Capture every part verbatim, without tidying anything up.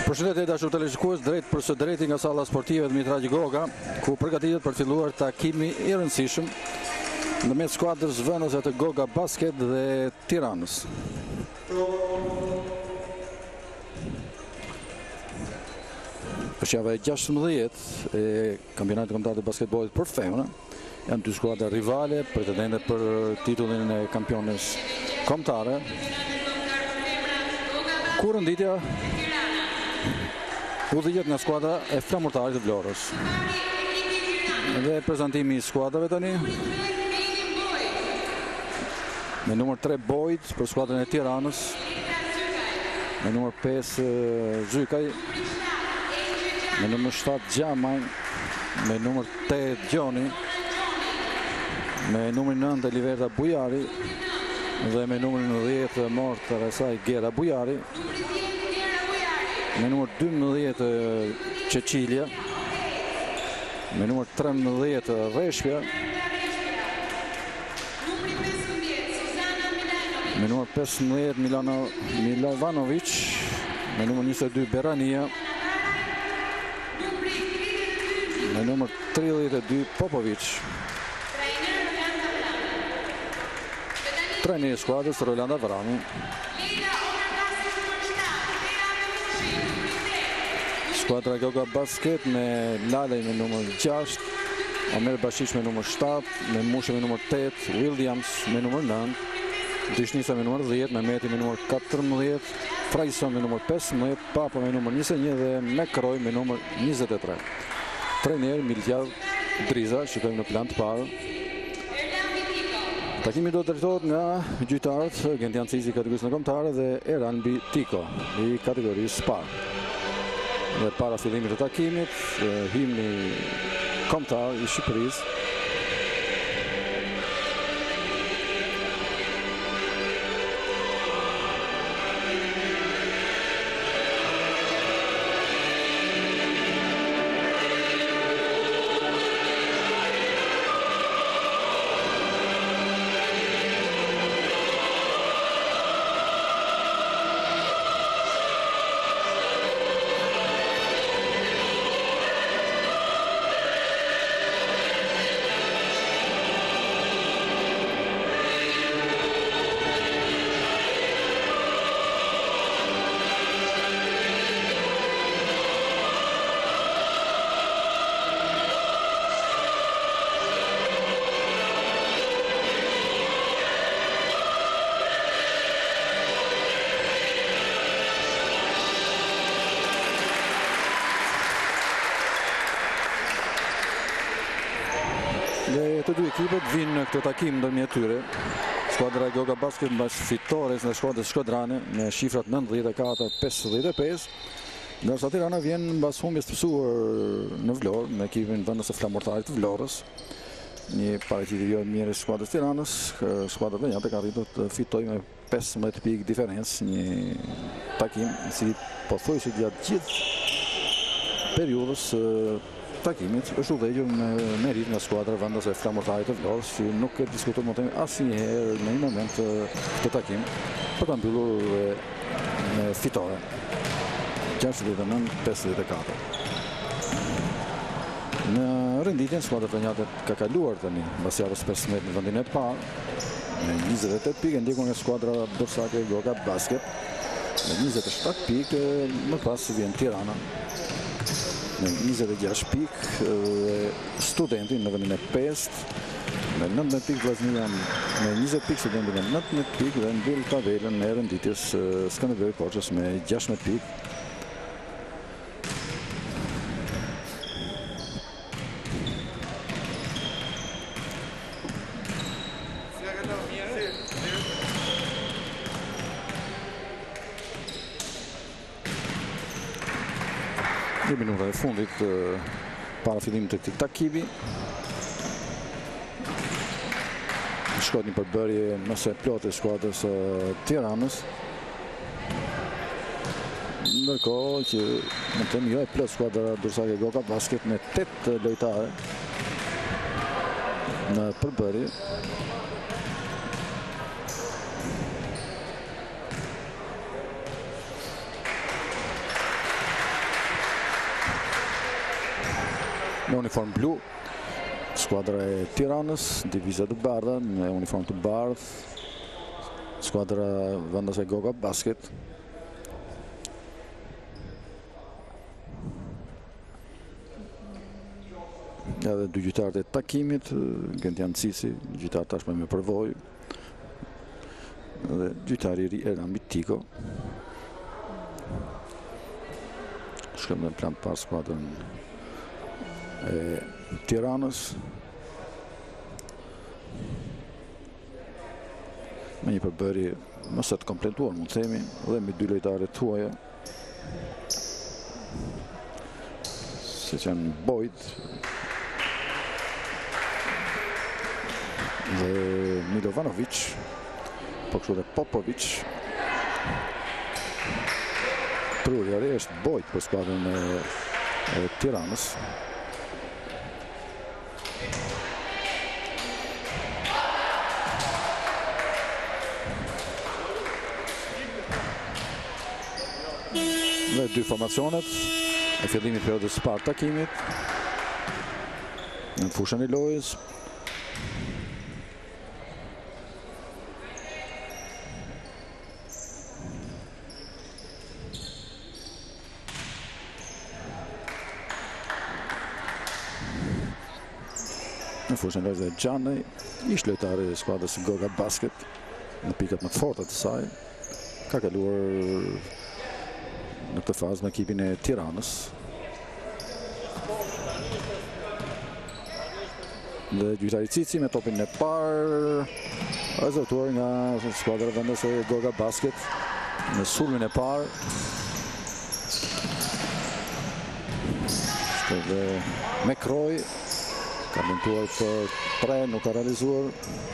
Përshëndetje dashur televizikues, drejt për së drejti nga salla sportive Dmitraj Goga, ku përgatitet për filluar takimi i rëndësishëm ndërmjet skuadrës vënëse të Goga Basket dhe Tiranës. Është java e gjashtëmbëdhjetë e kampionatit kombëtar të basketbollit për femra. Janë dy skuadra rivale, pretendente për titullin e kampiones kombëtare. Ku rënditja udhëhiqet nga skuadra e Flamurtarit të Vlorës. Dhe prezantimi i skuadrave tani. Me numër tre Bojt për skuadrën e Tiranës. Me numër pesë Zykaj. Me numër shtatë Gjamaj. Me numër tetë Gjoni. Me numër nëntë Eliverta Bujari. Dhe me numër dhjetë Morta Resaj Gera Bujari. Me numër dymbëdhjetë Qeqilja. Me numër trembëdhjetë Reshpja. Me numër pesëmbëdhjetë Milano Milovanovic. Me numër njëzet e dy Berania. Me numër tridhjetë e dy Popovic. Trajneri i skuadrës Rolanda Vrani. Skuadra Goga Basket me Lalej me numër gjashtë, Omer Bashish me numër shtatë, me Mushe me numër tetë, Williams me numër nëntë, Dyshnisa me numër dhjetë, Mehmeti me numër katërmbëdhjetë, Frajson me numër pesëmbëdhjetë, Papa me numër njëzet e një dhe Mekroj me numër njëzet e tre. Trajner Miltjav Driza, shikojmë në plan të parë. Takimi do të drejtohet nga gjyqtarët Gentian Cizi kategorisë në kombëtare dhe Eranbi Tiko i kategorisë parë. Dhe para fillimit të takimit, himni kombëtar i Shqipërisë. Dhe të dy ekipet vinë në këtë takim ndërmjet tyre. Skuadra e Goga Basket mbas fitores në skuadrës Shkodrane me shifrat nëntëdhjetë e katër pesëdhjetë e pesë, ndërsa Tirana vjen mbas humbjes të mësuar në Vlorë me ekipin vendës së Flamurtarit të Vlorës. Një paraqitje jo e mirë e skuadrës Tiranës, skuadra venjate ka arritur të fitojë me pesëmbëdhjetë pikë diferencë, një takim i cili pothuajse gjatë gjithë periudhës takimit është udhëhequr me merit nga skuadra vendase e Flamurtarit të Vlorës, që nuk e diskutuar më tani asnjëherë në një moment të takim për ta mbyllur me fitore. gjashtëdhjetë e nëntë pesëdhjetë e katër. Në renditjen skuadra venjate ka kaluar tani mbas javës pesëmbëdhjetë në vendin e parë me njëzet e tetë pikë, ndjekur nga skuadra dorsake Goga Basket me njëzet e shtatë pikë, më pas vjen Tirana me njëzet e gjashtë pikë dhe Studenti në vendin e pestë me nëntëmbëdhjetë pikë, Vllaznia me njëzet pikë, Studenti me nëntëmbëdhjetë pikë dhe mbyll tabelën e renditjes Skënderbeu Korçës me gjashtëmbëdhjetë pikë. Një minuta e fundit para fillimit të këtij takimi. Shkot një përbërje nëse plotë e skuadrës Tiranës. Ndërkohë që në të jo e plot skuadra dorsake Goga Basket me tetë lojtare në përbërje. me uniform blu, skuadra e Tiranës, diviza të bardha me uniform të bardh, skuadra vendase Goga Basket. Edhe dy gjyqtarët e takimit, Gentian Cici, gjyqtar tashmë me përvojë, dhe gjyqtari i ri Ernan Bitiko. Shkëm dhe plan par skuadrën e Tiranës. Me një përbërje mëse të kompletuar, mund të themi, dhe me dy lojtarët tuaja, si që janë Bojt dhe Milovanovic, po kështu dhe Popovic. Prurjari është Bojt për skuadrën e, e Tiranës. Dhe dy formacionet e fillimit periodës së parë takimit në fushën e lojës. Në fushën e lojës dhe Gjanej, ish lojtari e skuadrës Goga Basket në pikat më të forta të saj, ka kaluar në këtë fazë në ekipin e Tiranës. Dhe gjyqtari Cici me topin e parë, rezultuar nga skuadra vendase Goga Basket në sulmin e parë. Dhe McCroy ka mentuar për tre, nuk ka realizuar.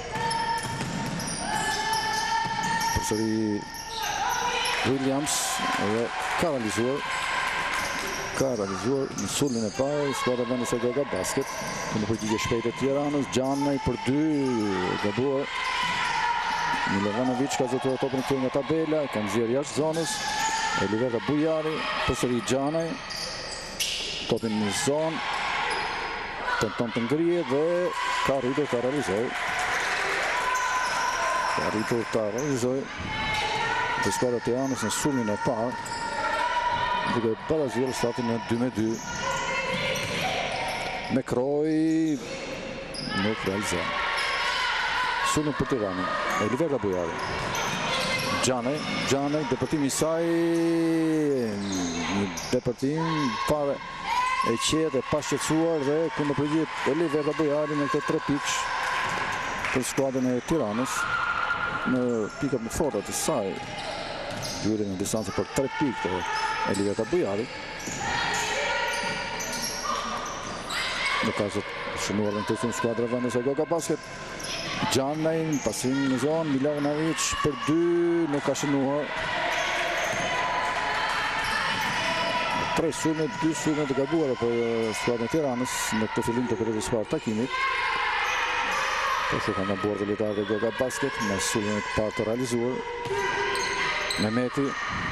Përsëri Williams dhe ka realizuar ka realizuar në sulmin e parë skuadra vendase Goga Basket. Në përgjigje shpejt e Tiranës, Gjanej për dy, gabuar. Milovanovic ka zotuar topin këtu nga tabela, ka nxjerrë jashtë zonës. Eliverta Bujari, përsëri Gjanej, topin në zonë, tenton të ngrije dhe ka arritur ta realizojë. Ka arritur ta realizojë të skuadra e Tiranës në sulmin e parë, duke barazuar statin në dy me dy. McCroy nuk realizon. Sulmi për Tiranën, Eliverta Bujari. Gjanej, Gjanej, depërtimi i saj, një depërtim fare e qetë e pashqetësuar dhe kundër përgjigjet Eliverta Bujari në këto tre pikë për skuadrën e Tiranës në pikat më të forta të saj. Hyrje në distancë për tre pikë të Eliverta Bujari. Në ka shënuar në të shumë skuadra vendase Goga Basket. Gjanej, pasim në zonë, Milovanovic për dy, nuk ka shënuar. Tre sulme, dy sulme të gabuara për skuadrën e Tiranës në këtë fillim të periudhës së parë takimit. Po që ka gabuar dhe lojtarët e Goga Basket me sulmen të parë të realizuar. Mehmeti,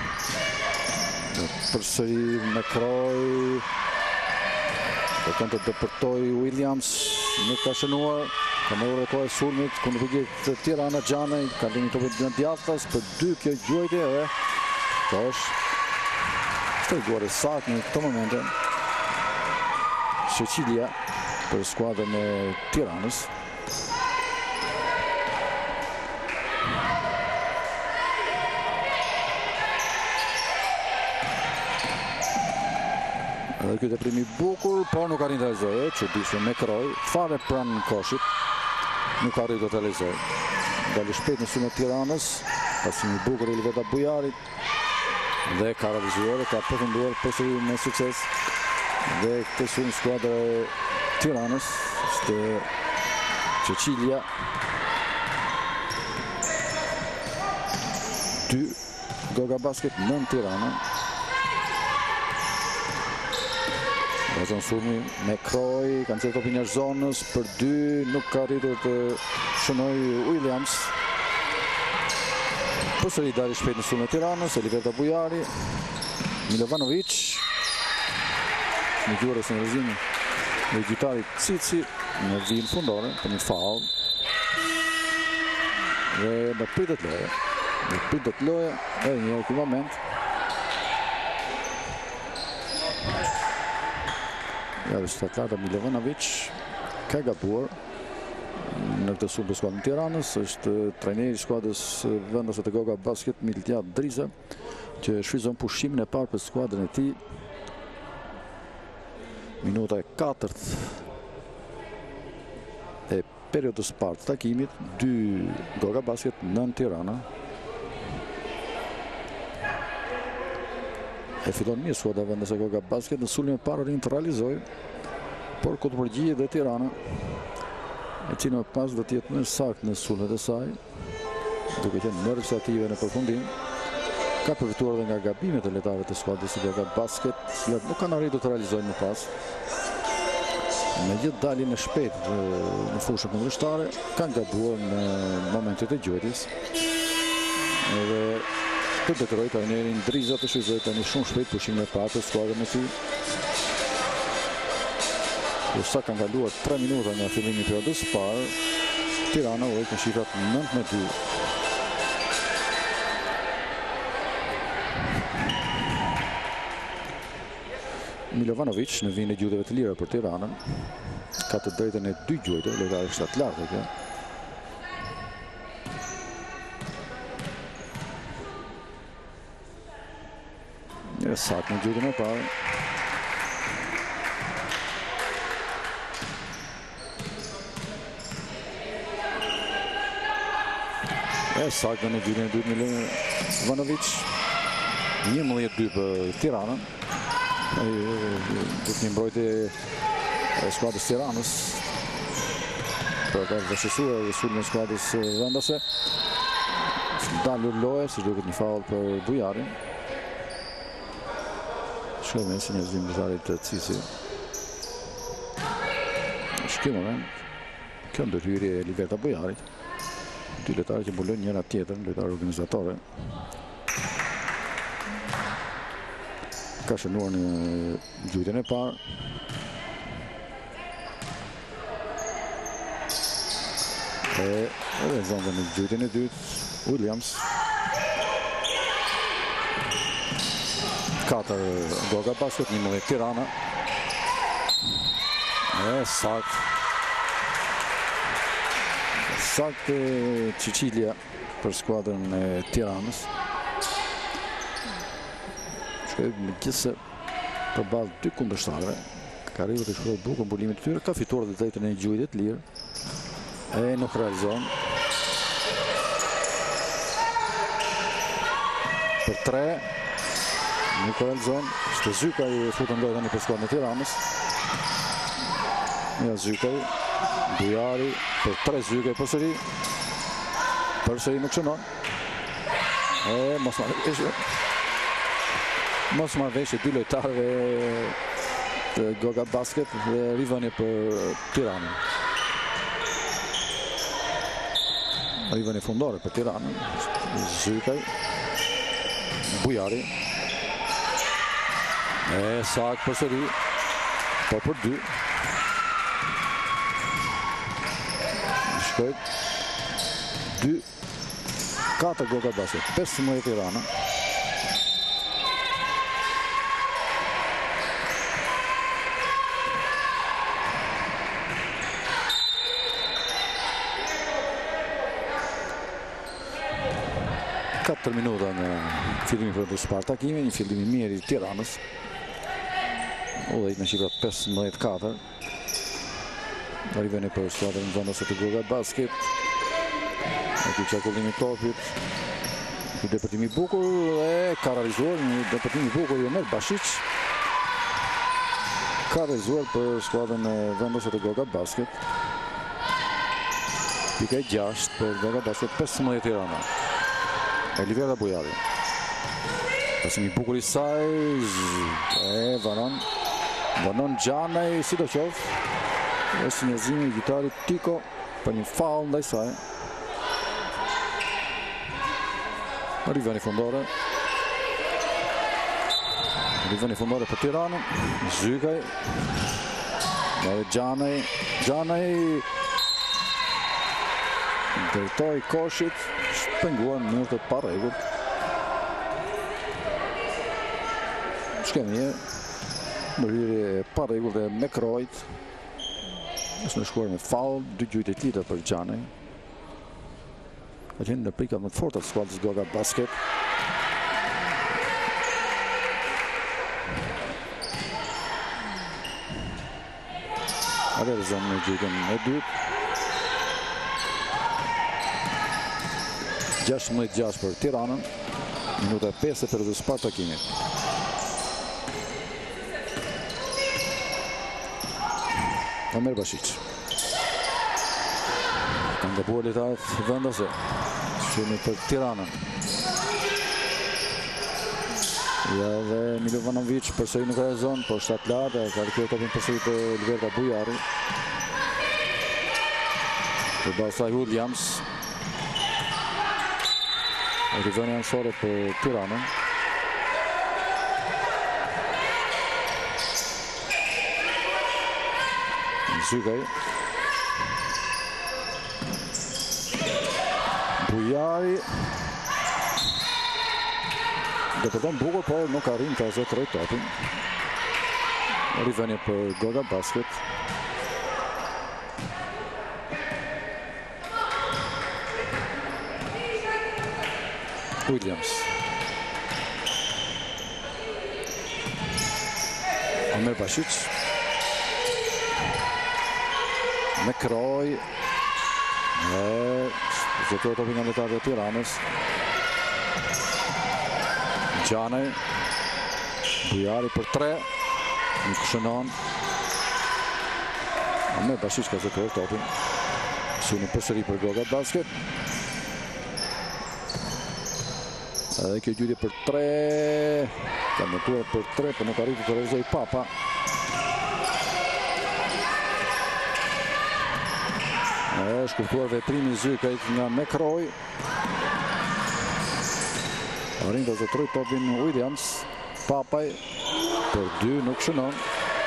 përsëri McCroy, dhe kënë të dëpërtoj Williams, nuk ka shënuar, ka më ure kohë e sulmit, kundër përgjigjet të Tirana, Gjanej, ka lini topit në djathtas, për dy kjo gjuajtje dhe ka është streguar e saktë në këto momente Shqecilia për skuadrën e Tiranës. Edhe ky teprim i bukur, por nuk arrin të realizojë, çuditshëm McCroy, fare pranë koshit, nuk arrin të realizojë. Dali shpejt në sulmin e Tiranës, pasim i bukur i Eliverta Bujarit dhe ka realizuar dhe ka përfunduar përsëri me sukses. Dhe këtë sulm skuadra e Tiranës, është Shqecilia. dy Goga Basket në Tiranë. Vazhdon sulmi, McCroy ka nxjerrë topin jashtë zonës për dy, nuk ka arritur të shënojë Williams. Përsëri dali shpejt në sulmin e Tiranës, Eliverta Bujari, Milovanovic, në gjurës në rrezimin dhe gjyqtarit Cici në vijën fundore për një faul. Dhe në pritet loje. Në pritet loje edhe një ky moment. Ja dhe shtatlata Milovanovic ka gabuar në këtë sulm të skuadrës Tiranës. Është trajneri i skuadrës vendase të Goga Basket Miltiad Driza, që shfrytëzon pushimin e parë për skuadrën e tij. Minuta e katërt e periudhës së parë të takimit, dy Goga Basket, nën Tirana. E fillon mirë skuadra vendase Goga Basket në sulmin e parë rinë të realizojë, por kur të përgjigjet dhe Tirana, e cila më pas do të jetë më saktë në sulmet e saj, duke qenë më rezultative në përfundim. Ka përfituar edhe nga gabimet e lojtarëve të skuadrës së Goga Basket, që nuk kanë arritur të realizojnë më pas. Me gjithë daljen e shpejtë në fushën kundërshtare, kanë gabuar në momentet e gjuetjes. Edhe të detyroi trajnerin Driza të shfrytëzojë tani shumë shpejt pushimin e parë të skuadrës së tij. Sa kanë kaluar tre minuta nga fillimi i periudhës së parë, Tirana u në shifrat nëntëdhjetë me dy. Milovanovic në vijën e gjutjeve të lira për Tiranën, ka të drejtën e dy gjujtë, lojtari shtatlar të kjo. Një saktë në gjutjen e parë. E saktë në gjutjen e dytë Milovanovic. njëmbëdhjetë dy për Tiranën. Do të një mbrojtje e skuadrës Tiranës për të vëshësuar sulmin e skuadrës vendase. Dalur loje, si duket një faul për Bujarin. Shkoj me sinjalizim lojtarit të Cici. Ky moment, kjo ndërhyrje e Liberta Bujarit. Dy lojtarë që mbulojnë njëra tjetrën, lojtarë organizatore. Ka shënuar në gjutjen e parë. E edhe zonë në gjutjen e dytë, Williams. katër Goga Basket, njëmbëdhjetë Tirana. E saktë. Saktë Cicilja për skuadrën e Tiranës. Në gjithse për balë dy kundërshtarëve, ka arritur të shpëtojë bukur mbulimin e tyre, ka fituar dhe drejtën e gjujtje të lirë, e nuk realizon. Për tre, nuk realizon. Shte Zykaj futën lojë tani për skuadrën e Tiranës. Ja Zykaj, Bujari, për tre Zykaj përsëri. Përsëri nuk shënon. E mos marrë Mos marrëveshje dy lojtarëve të Goga Basket dhe rivënie për Tiranën. Rivënie fundore për Tiranën. Zykaj, Bujari. E saktë përsëri, po për dy. Shkoj dy, katër Goga Basket, pesëmbëdhjetë Tirana. katër minuta nga fillimi për të së takimi, një fillim i mirë i Tiranës. Udhëheq në shifrat pesëmbëdhjetë katër. Rivënie për skuadrën vendase të Goga Basket. Ky çarkullimi i topit. Ky depërtim i bukur dhe ka realizuar një depërtim i bukur i Omer Bashic. Ka realizuar për skuadrën e vendase të Goga Basket. Pika e gjashtë për Goga Basket, pesëmbëdhjetë Tirana. Eliverda Bujari. Pasimi i bukur i saj, e vanon. Vanon Gjanaj, sidoqoftë. Është sinjalizimi i gjyqtarit Tiko për një faul ndaj saj. Rivënie fundore. Rivënie fundore për Tiranën. Zykaj. Dhe Gjanej, Gjanej drejtoi koshit, shpenguar në mënyrë të parregullt. Shkemje, ndërhyrje e parregullt e McCroyt. Është në shkuar me faul, dy gjujtë të lira për Gjanej. Ka qenë në prikat më të forta të skuadrës Goga Basket. Realizon në gjujtën e dytë. gjashtëmbëdhjetë gjashtë për Tiranën. Minuta e pesë për dhe Spartakimit. Omer Bashic. Kanë gabuar lojtarët vendase. Shumë për Tiranën. Ja dhe Milovanovic përsëri nuk realizon, por shtat lartë, ka rikthyer topin përsëri te Alberta Bujari. Përballë saj Williams. Rivoni ansore për Tiranën. Zygaj. Bujari. Dhe përdojnë bukur, por nuk arrin të azotëroj topin. Riveni për Goga Basket. Williams. Omer Bashic. McCroy. Zotëroj topin nga lojtarët e Tiranës. Gjanej. Bujari për tre. Nuk shënon. Omer Bashic ka zotëroj topin. Synë përsëri për Goga Basket. Edhe kjo gjyri për tre. Ka mëtuar për tre, për nuk arriti të realizoj Papa. E shkurtuar veprimi Zykajt nga McCroy. Arrin të zotëroj topin Williams. Papaj për dy nuk shënon.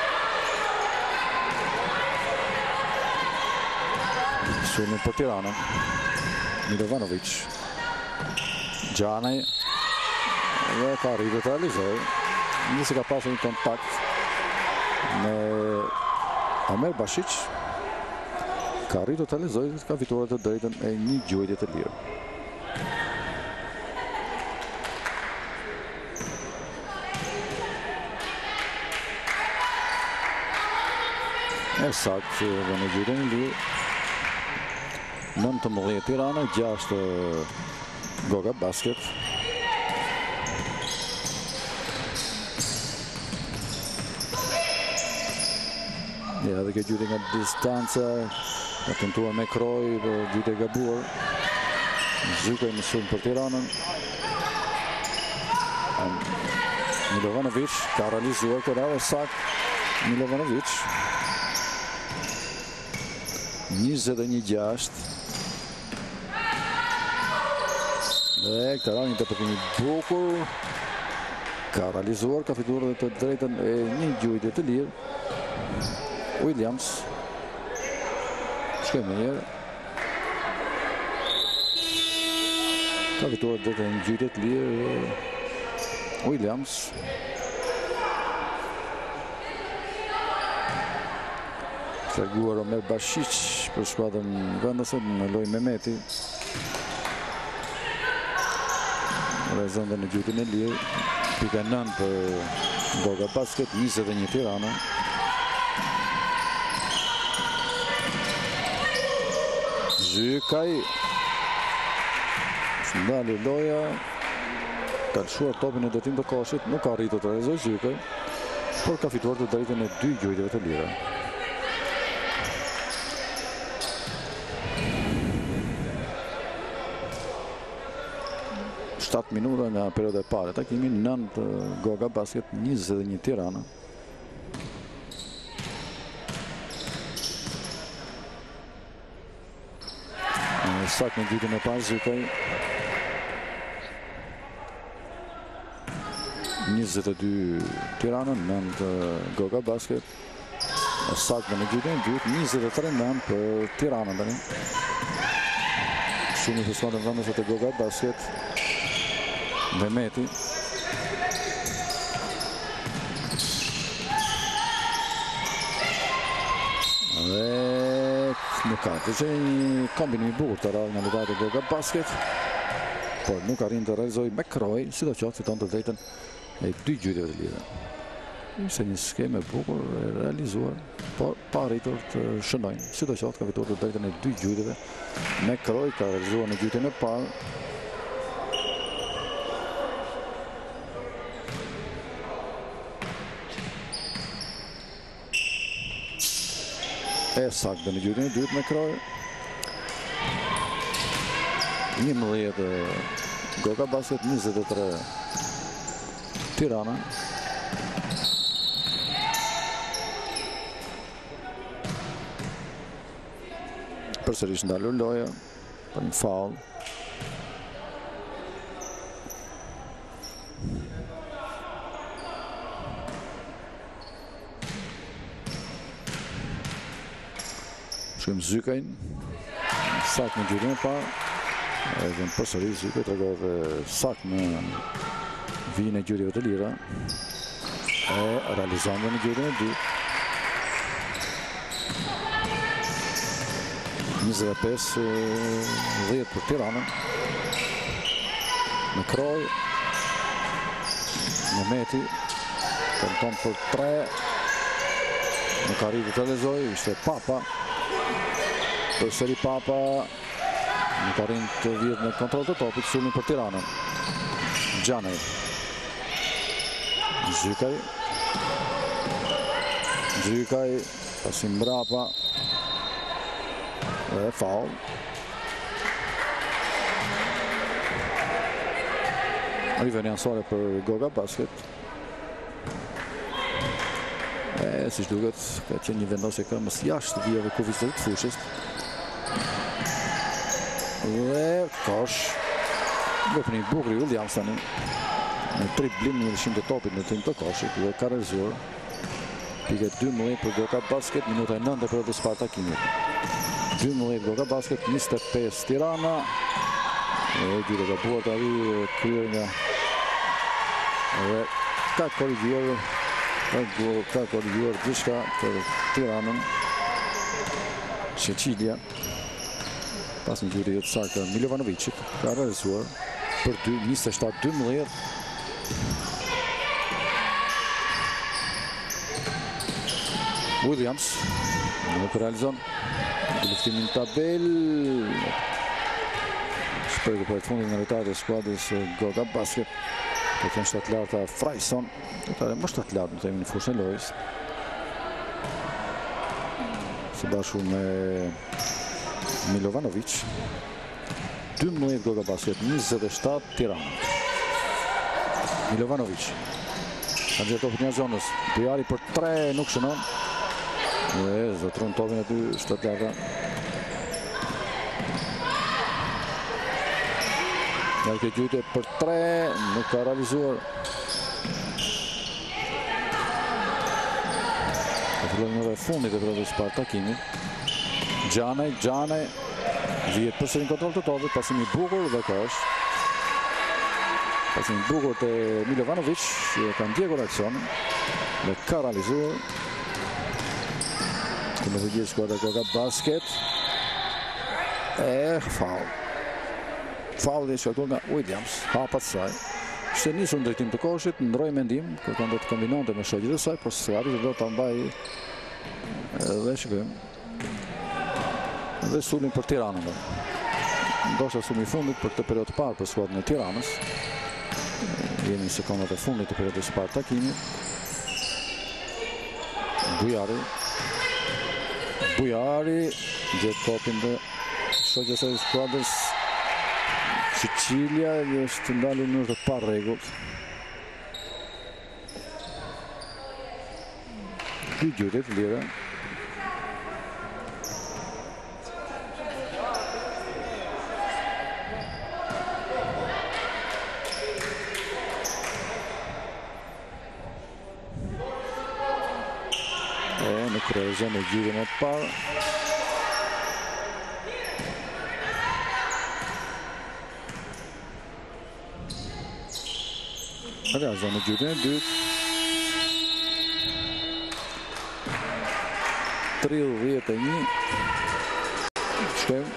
Sulmin për Tiranën. Milovanovic. Gjanej. Dhe ka arritur të realizoj. Nisi ka pasur një kontakt me Omer Bashic. Ka arritur të realizoj, ka fituar të drejtën e një gjujtje të lirë. E sakt dhe në gjujtjen e lirë. nëntëmbëdhjetë Tirana, gjashtë Goga Basket. Ja, dhe kjo gjyri nga distanca, ka tentuar McCroy, gjyri e gabuar. Zykaj në sulm për Tiranën. Milovanovic ka realizuar këtë radhë sakt. Milovanovic. njëzet e një gjashtë. Dhe këtë radhë një interpretimi bukur. Ka realizuar, ka fituar dhe të drejtën e një gjujtje të lirë. Williams. Shkojmë njerë. Ka fituar dhe të një gjujtje të lirë. Williams. Larguar Omer Bashic për skuadrën vendase në lojë Mehmeti. Realizon dhe në gjujtjen e lirë. Pika nëntë për Goga Basket, njëzet e një Tirana. Zykaj. Shndali loja. Ka lëshuar topin në detim të koshit. Nuk ka arritur të realizoj Zykaj, por ka fituar të drejtën e dy gjujtjeve të lira. shtatë minuta nga periudha e parë e takimit, nëntë Goga Basket, njëzet e një Tirana. Sakt në gjujtjen e parë Zykaj. njëzet e dy Tirana, nëntë Goga Basket. Saktë në gjytën e dytë, njëzet e tre nën për Tiranën tani. Shumë të skuadrën vendase të Goga Basket. Mehmeti. Dhe nuk ka të që një kombinim i bukur të radhë në lojtarët e Goga Basket, por nuk arrin të realizoj McCroy, sidoqoftë fiton të drejtën e dy gjytjeve të lidhura. Ishte një skemë e bukur e realizuar, por pa arritur të shënojnë. Sidoqoftë ka fituar të drejtën e dy gjytjeve. McCroy ka realizuar në gjytjen e parë. E saktë në gjytjen e dytë McCroy. njëmbëdhjetë Goga Basket, njëzet e tre Tirana. Përsërish ndalur loja për një faul. Shkojmë Zykajn, saktë në gjytjen e parë. Edhe në përsëris Zykaj tregon saktë në vijën e gjytjeve të lira. E realizon në gjytjen e dytë. njëzet e pesë dhjetë për Tiranën. McCroy. Mehmeti. Tenton për tre. Nuk arriti të realizoj, ishte Papa. Përsëri Papa. Nuk arrin të vjet në kontroll të topit, sulmi për Tiranën. Gjanej. Zykaj. Zykaj. Pasim mbrapa. Dhe faul. Riveni ansore për Goga Basket. E si shduket ka qenë një vendosje këmbës jashtë vijave kufizit të fushës. Dhe kosh. Veprim i bukur i Williams tani. Në triplim në lëshim të topit në tim të koshit dhe ka realizuar. Pike dymbëdhjetë për Goga Basket, minuta e nëntë për të Spartakimit. dymbëdhjetë Goga Basket, njëzet e pesë Tirana. E gjyre ka buar të arri kryer nga dhe ka korrigjuar ka korrigjuar gjithçka për Tiranën. Shqeqilja pas një gjyre të saktë Milovanovicit ka realizuar për dy, njëzet e shtatë dymbëdhjetë. Williams nuk realizon luftimin tabel. Shprehje për të fundit nga lojtarët e skuadrës Goga Basket. Këtë janë shtatë larta Frajson, lojtare më shtatë lartë në themi në fushën e lojës. Së bashku me Milovanovic. dymbëdhjetë Goga Basket, njëzet e shtatë Tirana. Milovanovic. Ka gjetur topin nga zonës. Bujari për tre nuk shënon. Dhe zotron topin aty shtatë larta. Nga këtë gjyte për tre, nuk ka realizuar. Ka fillon në dhe fundit e për Spartakimit. Gjanej, Gjanej, vijet përsëri në kontroll të topit, pasim i bukur dhe ka është. Pasim i bukur të Milovanovic, që ka ndjekur aksionin dhe ka realizuar. Këmë të gjithë skuadra Goga Basket. E faul. Faul dhe shkaktuar nga Williams, hapat saj. Ishte nisur në drejtim të koshit, ndroi mendim, kërkon të kombinonte me shoqjet e saj, por s'ka arritur dot ta mbajë. Dhe shikojmë. Dhe sulmi për Tiranën. Ndoshta sulmi i fundit për këtë periudhë të parë për skuadrën e Tiranës. Jemi në sekondat e fundit të periudhës së parë takimit. Bujari. Bujari gjet topin dhe shoqja e skuadrës Sicilia është ndalur në të pa rregull. Dy gjyte të lira. nuk realizon në gjyrën e parë. Realizon në gjyrën e dytë. tridhjetë e një. Shkem.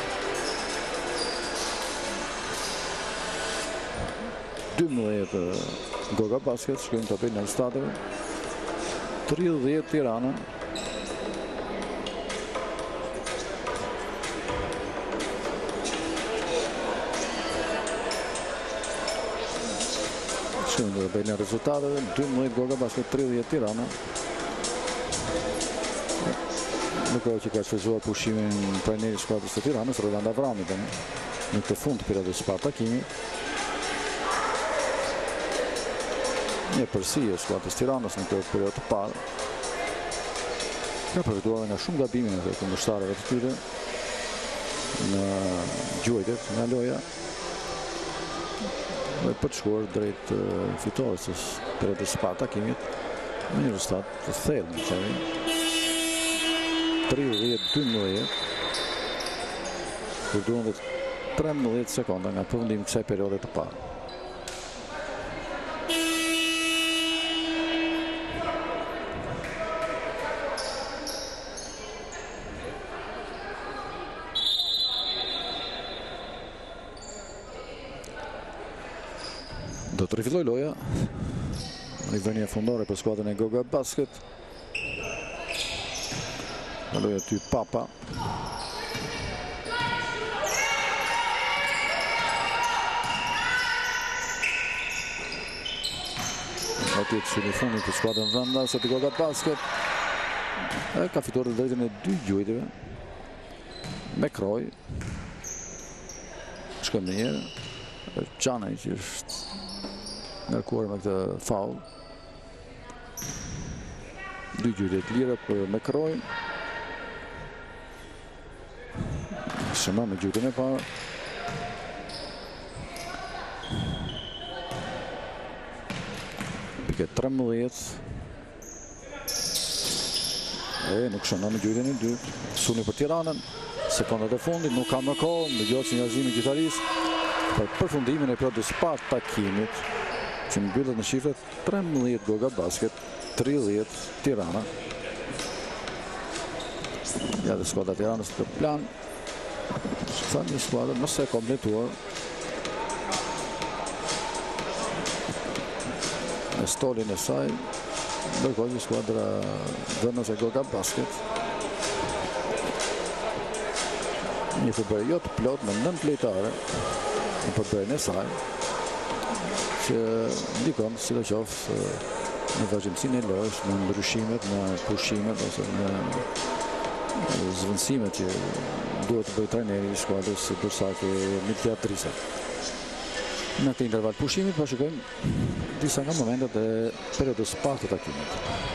dymbëdhjetë Goga Basket, shkojnë tabelën e rezultateve. tridhjetë Tirana. Shkojnë tabelën e rezultateve. dymbëdhjetë Goga Basket, tridhjetë Tirana. Nuk e që ka shfrytzuar pushimin trajneri i skuadrës së Tiranës, Roland Avrami, në këtë fund të periudhës së parë takimi. Një përsi e skuadrës Tiranës në këtë periudhë të parë. Ka përfituar nga shumë gabime të kundërshtarëve të tyre në gjuajtjet nga loja dhe për të shkuar drejt fitores së periudhës së parë takimit me një rezultat të thellë në qeverin. tridhjetë dymbëdhjetë. Kur duhen trembëdhjetë sekonda nga përfundimi i kësaj periudhe të parë. Do të rifilloj loja. Rivënia fundore për skuadrën e Goga Basket. Loja ty Papa. Atje të syni fundit për skuadrën vendase të Goga Basket. E ka fituar të drejtën e dy gjuajtjeve. Me Kroj. Shkëm në njerë. Qanaj që është ngarkuar me këtë faul. Dy gjyret lira për McRoy. Shëma me gjyren e parë. Pike trembëdhjetë. E nuk shëma me gjyren e dytë. Suni për Tiranën. Sekondat e fundit, nuk ka më kohë. Në gjotë që njerëzimi gjitharisë. Për përfundimin e periudhës së parë takimit, që mbyllet në shifrat trembëdhjetë Goga Basket, tridhjetë Tirana. Ja dhe skuadra Tiranës të plan. Sa një skuadrë mëse e kompletuar. Me stolin e saj, ndërkohë që skuadra vendase Goga Basket. Një përbërje jo të plot me nëntë lojtare në përbërjen e saj, që ndikon si do qoftë në vazhdimsinë e lojës, në ndryshimet, në pushimet ose në zvendësimet që duhet të bëjë trajneri i skuadrës së Bursaki Mitja Drisa. Në këtë interval pushimit po shikojmë disa nga momentet e periudhës së parë të takimit.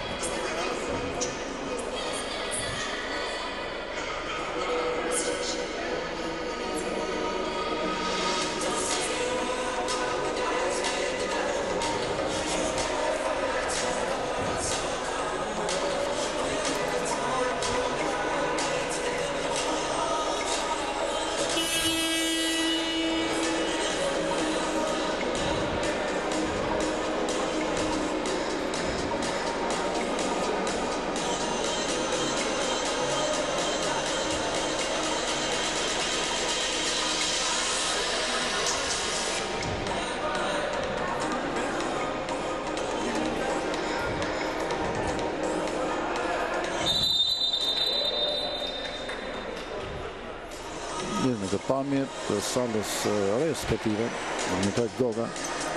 Në këtë pamje të salës respektive, në të Goga.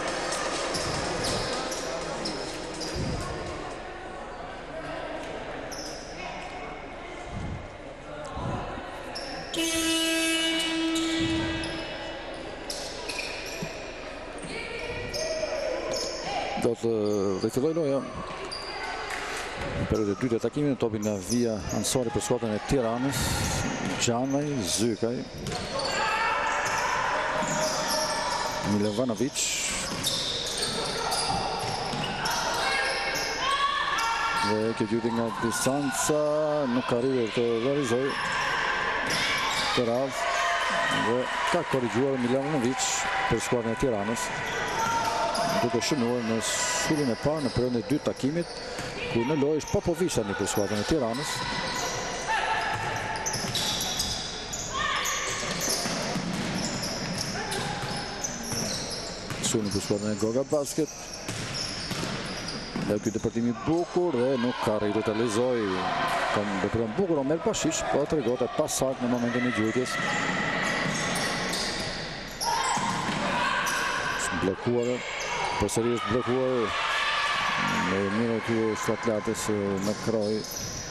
Do të rifilloj loja. Periudhë e dytë e takimit, topi nga vija Ansori për skuadrën e Tiranës. Gjanaj, Zykaj, Milevanovic. Dhe kjo gjyti nga distanca nuk ka arritur të realizoj të radh dhe ka korrigjuar Milanovic për skuadrën e Tiranës, duke shënuar në sulin e parë në periudhën e dytë takimit, ku në lojë është Popovic tani për skuadrën e Tiranës. Sulin për skuadrën e Goga Basket. Dhe ky depërtim i bukur dhe nuk ka arritur të realizoj. Ka depërtim bukur Omer Bashish, po tregon e pasakt në momentin e gjyqjes. Blokuar, përsëri është blokuar. Në mirë këtu shtatlatës me kroj.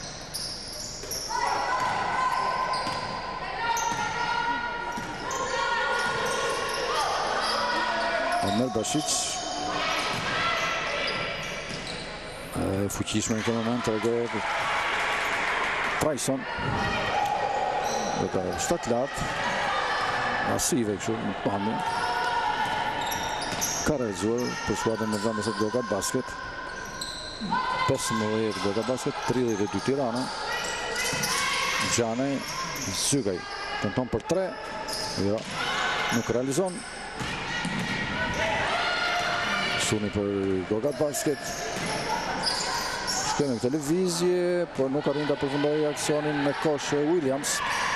Omer Bashish fuqishme në këtë moment të regohet Trajson dhe ka shtatlat masive kështu në pami ka realizuar për skuadrën e vendit Goga Basket. pesëmbëdhjetë Goga Basket, tridhjetë e dy Tirana. Xhane Zygaj tenton për tre, jo, nuk realizon. Suni për Goga Basket. Shkemi në televizje, por nuk arrin të përfundoj aksionin me kosh Williams.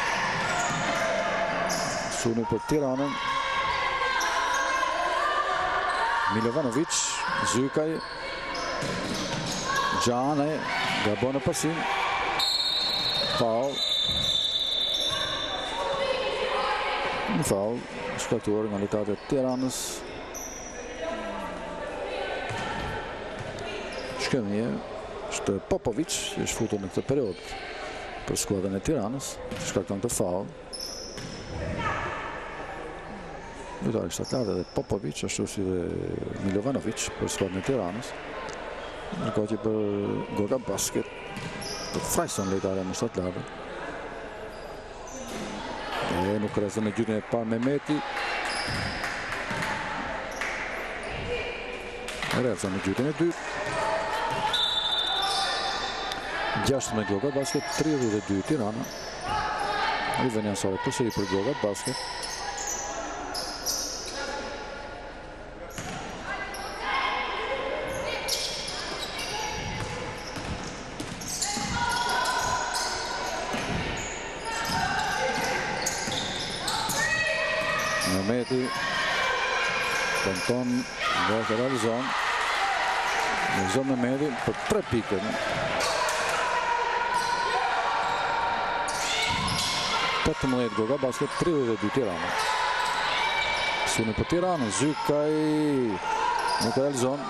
Suni për Tiranën. Milovanovic, Zykaj, Gjane, gabon në pasim. Faul. Një faul, shkaktuar nga lojtarët e Tiranës. Shkëmje është Popovic, që është futur në këtë periudhë për skuadrën e Tiranës, shkakton këtë faul. Lojtari shtatlar edhe Popovic, ashtu si dhe Milovanovic për skuadrën e Tiranës. Ndërkohë që për Goga Basket, për Frajson lojtari më shtatlar. E nuk rrezon në gjyqjen e parë Mehmeti. Rrezon në gjyqjen e dytë. gjashtëdhjetë Goga Basket, tridhjetë e dy Tirana. Rivënia sore përsëri për Goga Basket. Mehmeti tenton dhe të realizon. Realizon Mehmeti për tre pikë. tetëmbëdhjetë Goga Basket, tridhjetë e dy Tirana. Suni për Tiranë, Zykaj nuk realizon.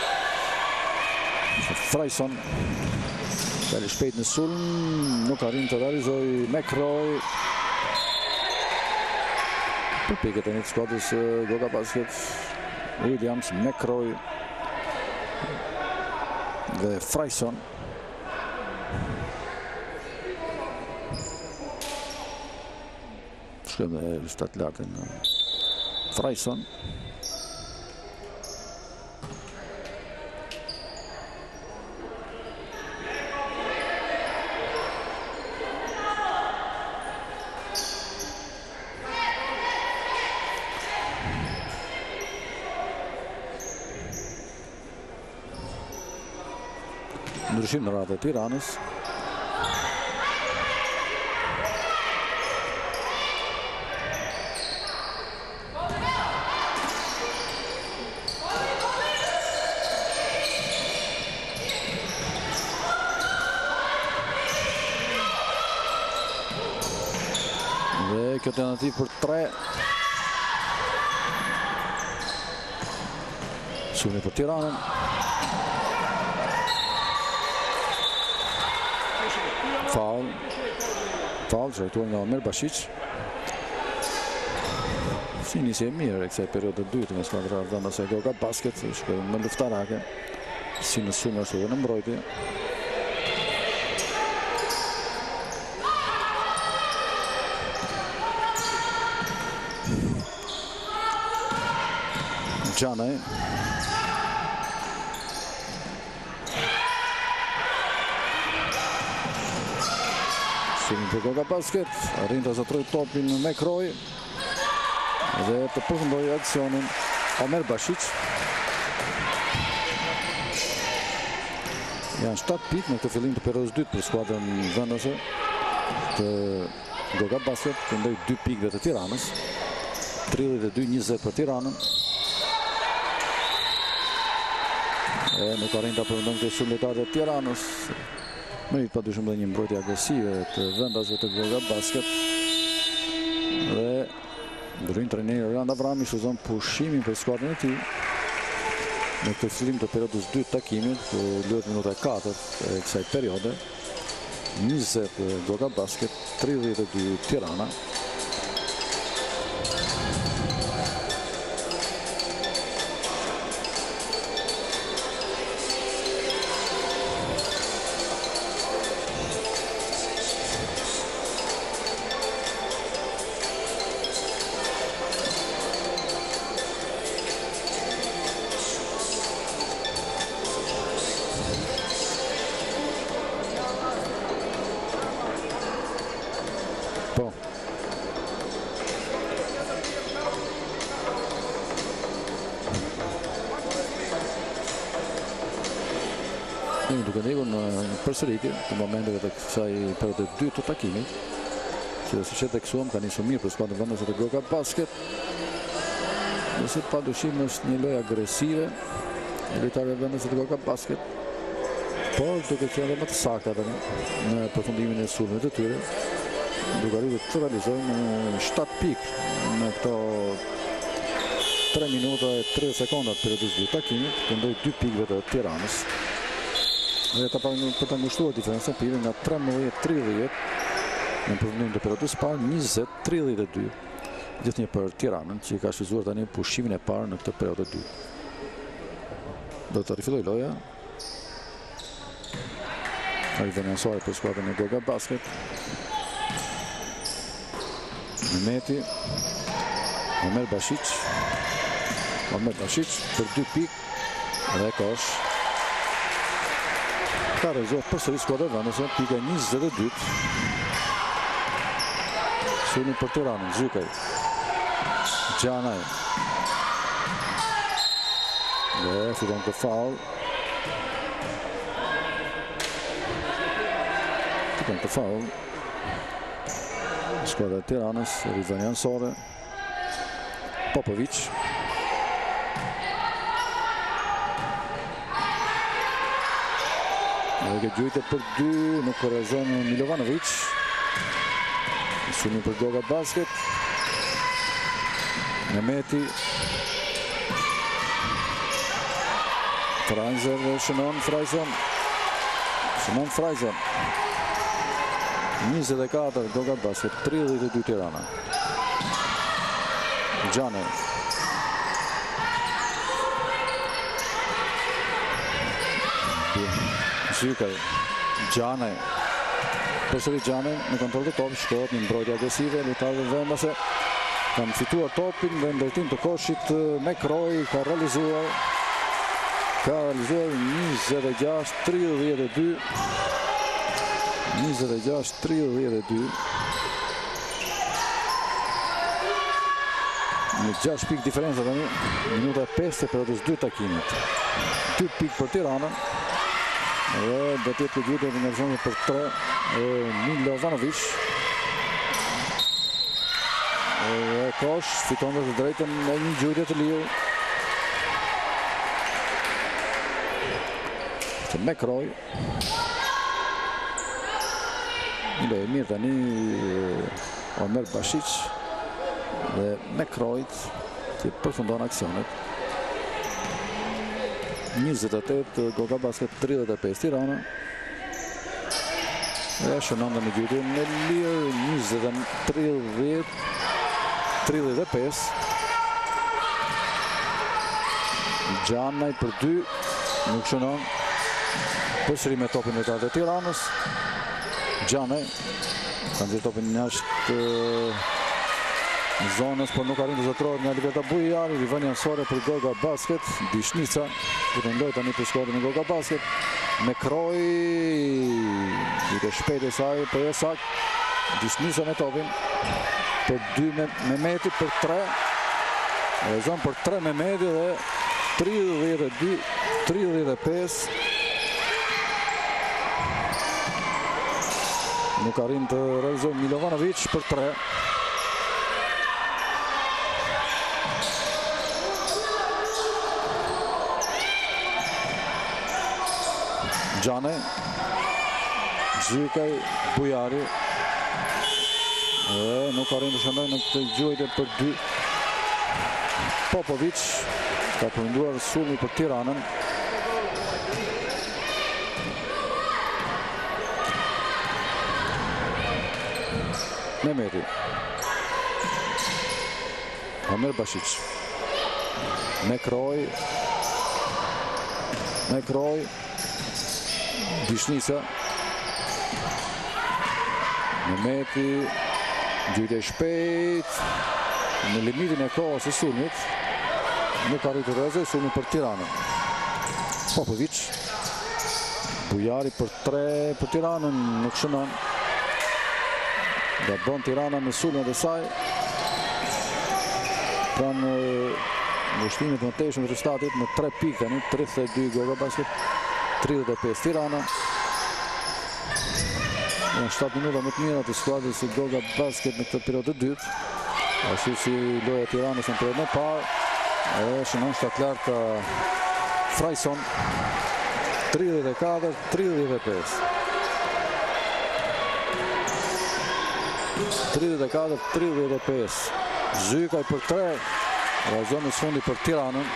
Frajson dali shpejt në sulm, nuk arrin të realizoj McRoy. Për pikët e një të skuadrës Goga Basket, Williams, McRoy dhe Frajson. Shkëm dhe shtatlatën Frajson. Ndryshim në radhë e Tiranës. Kjo alternativ për tre. Suni për Tiranën. Faul. Faul drejtuar nga Omer Bashic. Si nisje e mirë e kësaj periudhë të dytë nga skuadra e vendit Goga Basket, shkoi më luftarake. Si në sulm ashtu edhe në mbrojtje. Gjane. Sulmi për Goga Basket, arrin të zotroj topin me Kroj dhe të përfundoj aksionin Omer Bashic. Janë shtatë pikë në këtë fillim të periudhës dytë për skuadrën vendase të Goga Basket, këndoj dy pikëve të Tiranës, tridhjetë e dy njëzet për Tiranën. E nuk arrin të përmendon këtë shumë lojtarët e Tiranës. Mërit pa dyshim dhe një mbrojtje agresive të vendasve të Goga Basket. Dhe ndryshim trajneri Randa Avrami shfrytëzon pushimin për skuadrën e tij në këtë fillim të periudhës dytë takimit, ku luhet minuta e katërt e kësaj periode. njëzet Goga Basket, tridhjetë e dy Tirana. Po. Një duke ndjekur në përsëritje të momenteve të kësaj periudhe dytë të takimit, që siç e teksuam ka nisur mirë për skuadrën vendase të Goga Basket. Nëse pa dyshim është një lojë agresive e lojtarëve vendase të Goga Basket, por duke qenë më të sakta tani në përfundimin e sulmeve të tyre, duke arritur të realizojnë shtatë pikë në këto tre minuta e tridhjetë sekonda të periudhës dytë takimit, këndoj dy pikëve të Tiranës. Dhe ta për të ngushtuar diferencën pive nga trembëdhjetë tridhjetë në përfundim të periudhës parë, njëzet tridhjetë e dy. Gjithnjë për Tiranën, që ka shfrytzuar tani pushimin e parë në këtë periudhë dytë. Do të rifilloj loja. Arrivën ansore për skuadrën e Goga Basket. Mehmeti, Omer Bashic, Omer Bashic për dy pikë dhe kosh. Ka realizuar përsëri skuadra vendase, pika njëzet e dy. Sulmi për Tiranën, Zykaj, Gjanaj. Dhe fiton të faul. Fiton të faul. Skuadra e Tiranës, riveni ansore, Popovic. Edhe ke gjujtë për dy, nuk korrezon Milovanovic. Sulmi për Goga Basket. Mehmeti. Frajzer dhe shënon Frajzon. Shënon Frajzon. njëzet e katër Goga Basket, tridhjetë e dy Tirana. Gjane. Zykaj. Gjane. Përsëri Gjane në kontroll të topit, shkohet një mbrojtje agresive, lojtarët vendase kanë fituar topin dhe ndërtim të koshit me Kroj ka realizuar ka realizuar njëzet e gjashtë tridhjetë e dy. njëzet e gjashtë tridhjetë e dy. Në gjashtë pikë diferenca tani, minuta e pesë të periudhës dytë takimit. dy pikë për Tiranën. Dhe do të jetë gjujtë në nërëzënë për tre Milovanovic. Dhe kosh fiton dhe të drejtën e një gjujtë të lirë. Që me Kroj. Një lojë mirë tani Omer Bashic dhe me Krojt që përfundon aksionet. njëzet e tetë Goga Basket, tridhjetë e pesë Tirana. Dhe shënon dhe në gjytje në lirë, njëzet e tridhjetë, tridhjetë e pesë. Gjanaj për dy, nuk shënon. Përsëri me topin e lojtarët e Tiranës. Gjanaj, kanë zirë topin një ashtë në zonës, por nuk arrin të zotrohet nga Liberta Bujari, riveni ansore për Goga Basket, Dishnica, ku të ndoj tani për skuadrën e Goga Basket, me Kroj, Gjyte shpejt e saj, për e sak. Disnisa me topin. Për dy me Mehmeti, për tre. Realizon për tre Mehmeti dhe tridhjetë e dy tridhjetë e pesë. Nuk arrin të realizoj Milovanovic për tre. Gjane. Zykaj, Bujari. Dhe nuk arrin të shëndoj në këtë gjojtje për dy. Popovic ka përmenduar sulmi për Tiranën. Mehmeti. Omer Bashic. Mekroj. Mekroj. Dishnisa. Mehmeti. Gjyte shpejt. Në limitin e kohës e sulmit. Nuk arrit të realizoj sulmi për Tiranën. Popovic. Bujari për tre për Tiranën, nuk shënon. Dhe bon Tirana në sulmet e saj. Pran vështimit më teshëm të rezultatit në tre pikë tani, tridhjetë e dy Goga Basket, tridhjetë e pesë Tirana. Në shtatë minuta më të mira të skuadrës së Goga Basket në këtë periudhë të dytë. Ashtu si loja e Tiranës në periudhën e parë. E shënon shtatë lartë Frajson. tridhjetë e katër tridhjetë e pesë. tridhjetë e katër tridhjetë e pesë. Zykaj për tre. Realizon në fundi për Tiranën.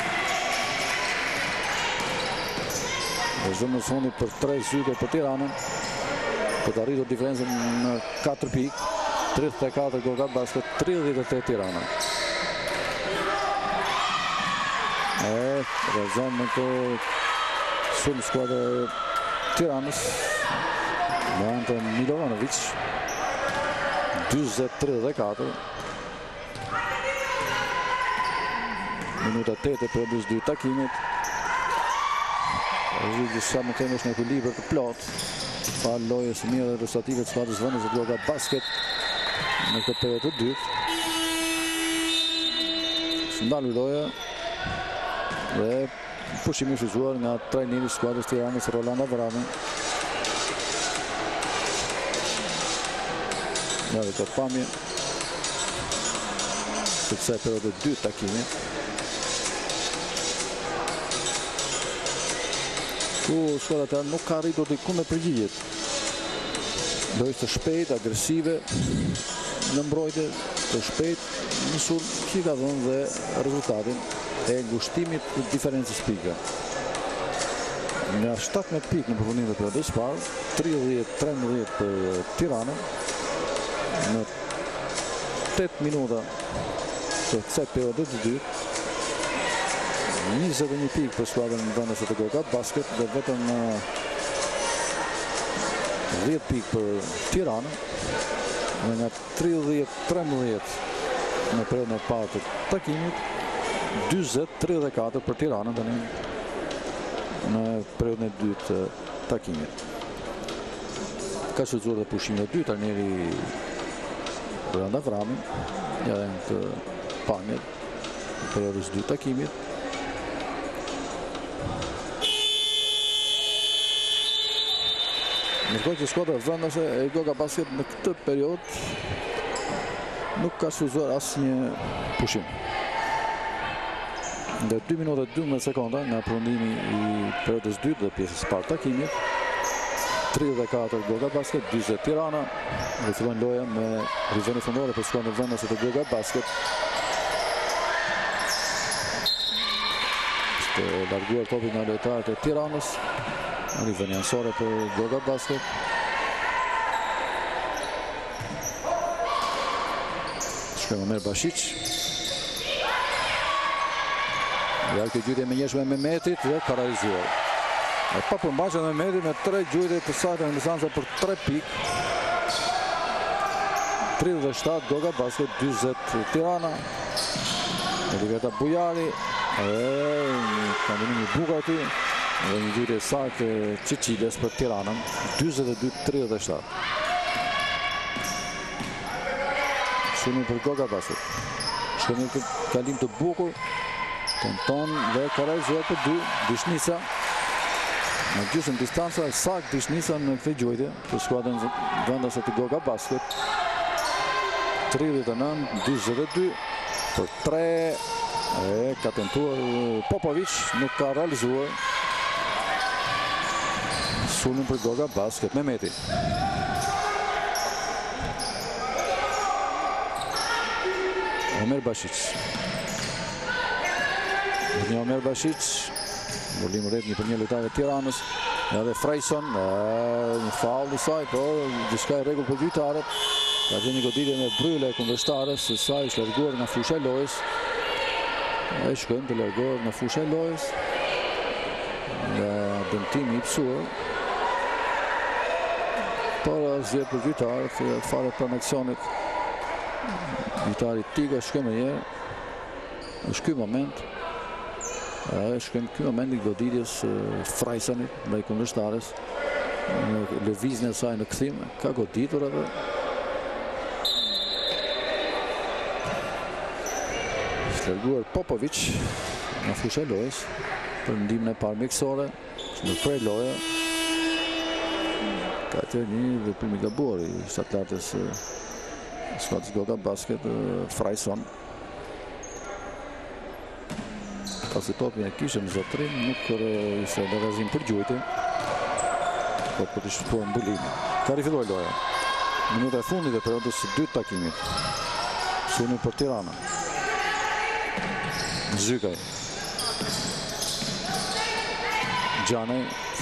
Realizon në fundi për tre Zykaj për Tiranën. Për të arritur diferencën në katër pikë. tridhjetë e katër Goga Basket, tridhjetë e tetë Tirana. E realizon në këtë sulm skuadra e Tiranës. Me anë të Milovanovic. dyzet tridhjetë e katër. Minuta tetë për dys dy takimit. Rrugë sa më kemi është në ekuilibër të plot. Pa lojës mirë dhe rezultative të skuadrës vëndës e Goga Basket në këtë periudhë të dytë. Shëndalë loja dhe pushimi i fizuar nga trajneri i skuadrës Tiranës Roland Avrami. Nga dhe këtë pamje të kësaj periudhë të dytë takimi. Ku skuadra e Tiranës nuk ka arritur diku me përgjigjet. Lojës të shpejt, agresive në mbrojtje, të shpejt në sulm, që ka dhënë dhe rezultatin e ngushtimit të diferencës pika. Nga shtatëmbëdhjetë pikë në përfundim të periudhës parë, tridhjetë e trembëdhjetë për Tiranën. Në tetë minuta të kësaj periudhë të dytë, njëzet e një pikë për skuadrën në vendës të Goga Basket dhe vetëm dhjetë pikë për Tiranën. Dhe nga tridhjetë e trembëdhjetë në periudhën e parë të takimit, dyzet tridhjetë e katër për Tiranën tani në periudhën e dytë të takimit. Ka shfrytzuar dhe pushimin e dytë trajneri Roland Avrami, ja dhe në të pamjet në periudhës dytë takimit. Ndërkohë që skuadra vendase e Goga Basket në këtë periudhë nuk ka shfrytzuar asnjë pushim. Në dy minuta e dymbëdhjetë sekonda nga përfundimi i periudhës dytë dhe pjesës së parë takimit, tridhjetë e katër Goga Basket, dyzet Tirana. Dhe fillon loja me riveni fundore për skuadrën vendase të Goga Basket. Është larguar topi nga lojtarët e Tiranës. Riveni ansore për Goga Basket. Shkojmë Omer Bashic. Ja këtë gjytje me njëshme me Mehmetit dhe ka realizuar. E pa përmbajtje me Mehmetit me tre gjytje të sajtë në distanca për tre pikë. tridhjetë e shtatë Goga Basket, dyzet Tirana. Eliveta Bujari. E kombinim i bukur aty. Dhe një gjyre saktë Çiçiles për Tiranën, dyzet e dy tridhjet e shtatë. Shkëmi për Goga Basket. Shkëmi për kalim të bukur, tenton dhe ka realizuar për dy, Dishnisa. Në gjysmë distanca, saktë Dishnisa në këtë gjojtje për skuadrën vendase të Goga Basket. tridhjet e nëntë dyzet e dy për tre. E ka tentuar Popovic, nuk ka realizuar. Sulmin për Goga Basket, Mehmeti. Omer Bashic. Një Omer Bashic, volim rreth një për një lojtarë të Tiranës. Edhe Frejson, një faul i saj, por diçka e rregull për gjyqtarët. Ka qenë një goditje me bryle kundërshtares, se sa ishte larguar nga fusha e lojës. E shkojnë të largohet nga fusha e lojës. Nga dëmtimi i psuar. Por zgjedh për gjyqtarët, fare pranë aksionit. Gjyqtari Tiga shkojnë më herë. Është ky moment. Është ky moment i goditjes Frajsanit ndaj kundërshtares. Në lëvizjen e saj në kthim, ka goditur atë. Larguar Popovic nga fusha e lojës për ndihmën e parë mjekësore në prej loje. Ka të një veprim i gabuar i shtatlartës skuadrës Goga Basket, Frajson. Pasi topin e kishte në zotrim, nuk ishte lëvizim për gjujtje, por për të shtuar mbulimin. Ka rifilluar loja. Minuta e fundit e periudhës së dytë takimit. Sulmi për Tiranën. Zykaj. Gjanej.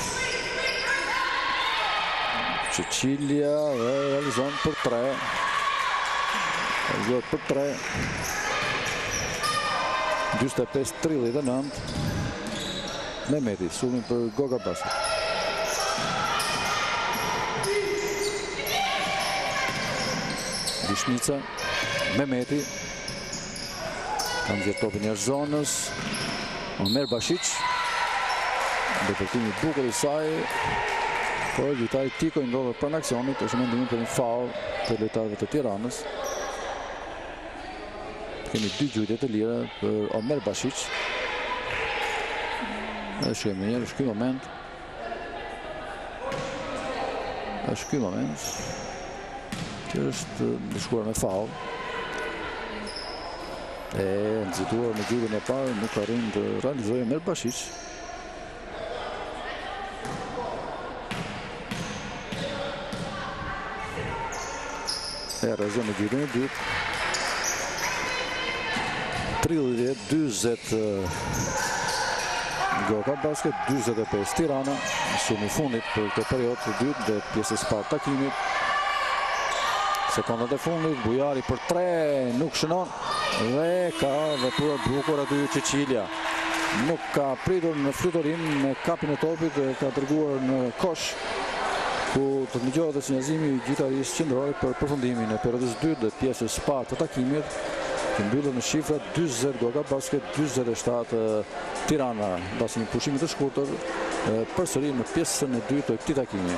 Çiçilia dhe realizon për tre. Realizohet për tre. dyzet e pesë tridhjet e nëntë. Mehmeti, sulmi për Goga Basket. Dishnisa, Mehmeti. Kanë gjithë topin jashtë zonës. Omer Bashic. Depërtimi i bukur i saj. Por gjyqtari Tiko i ndodhet pranë aksionit, është mendimi për një faul për lojtarëve të Tiranës. Kemi dy gjyqje të lira për Omer Bashic. Është ky mirë, është ky moment. Është ky moment. Që është ndëshkuar me faul. E nxituar në gjyqjen e parë, nuk arrin të realizojë Omer Bashic. E realizon në gjyqjen e dytë. tridhjet e dyzet Goga Basket, dyzet e pesë Tirana. Sulmi i fundit për këtë periudhë të dytë dhe pjesës së parë takimit. Sekondat e fundit, Bujari për tre, nuk shënon dhe ka vepruar bukur aty Çiçilia. Nuk ka pritur në fluturim me kapin e topit dhe ka dërguar në kosh, ku të dëgjohet sinjalizimi i gjyqtarisë qendrore për përfundimin e periudhës së dytë dhe pjesës së parë të takimit. Që mbyllën në shifra dyzet Goga Basket, dyzet e shtatë Tirana, mbas një pushimi të shkurtër, përsëri në pjesën e dytë të këtij takimi.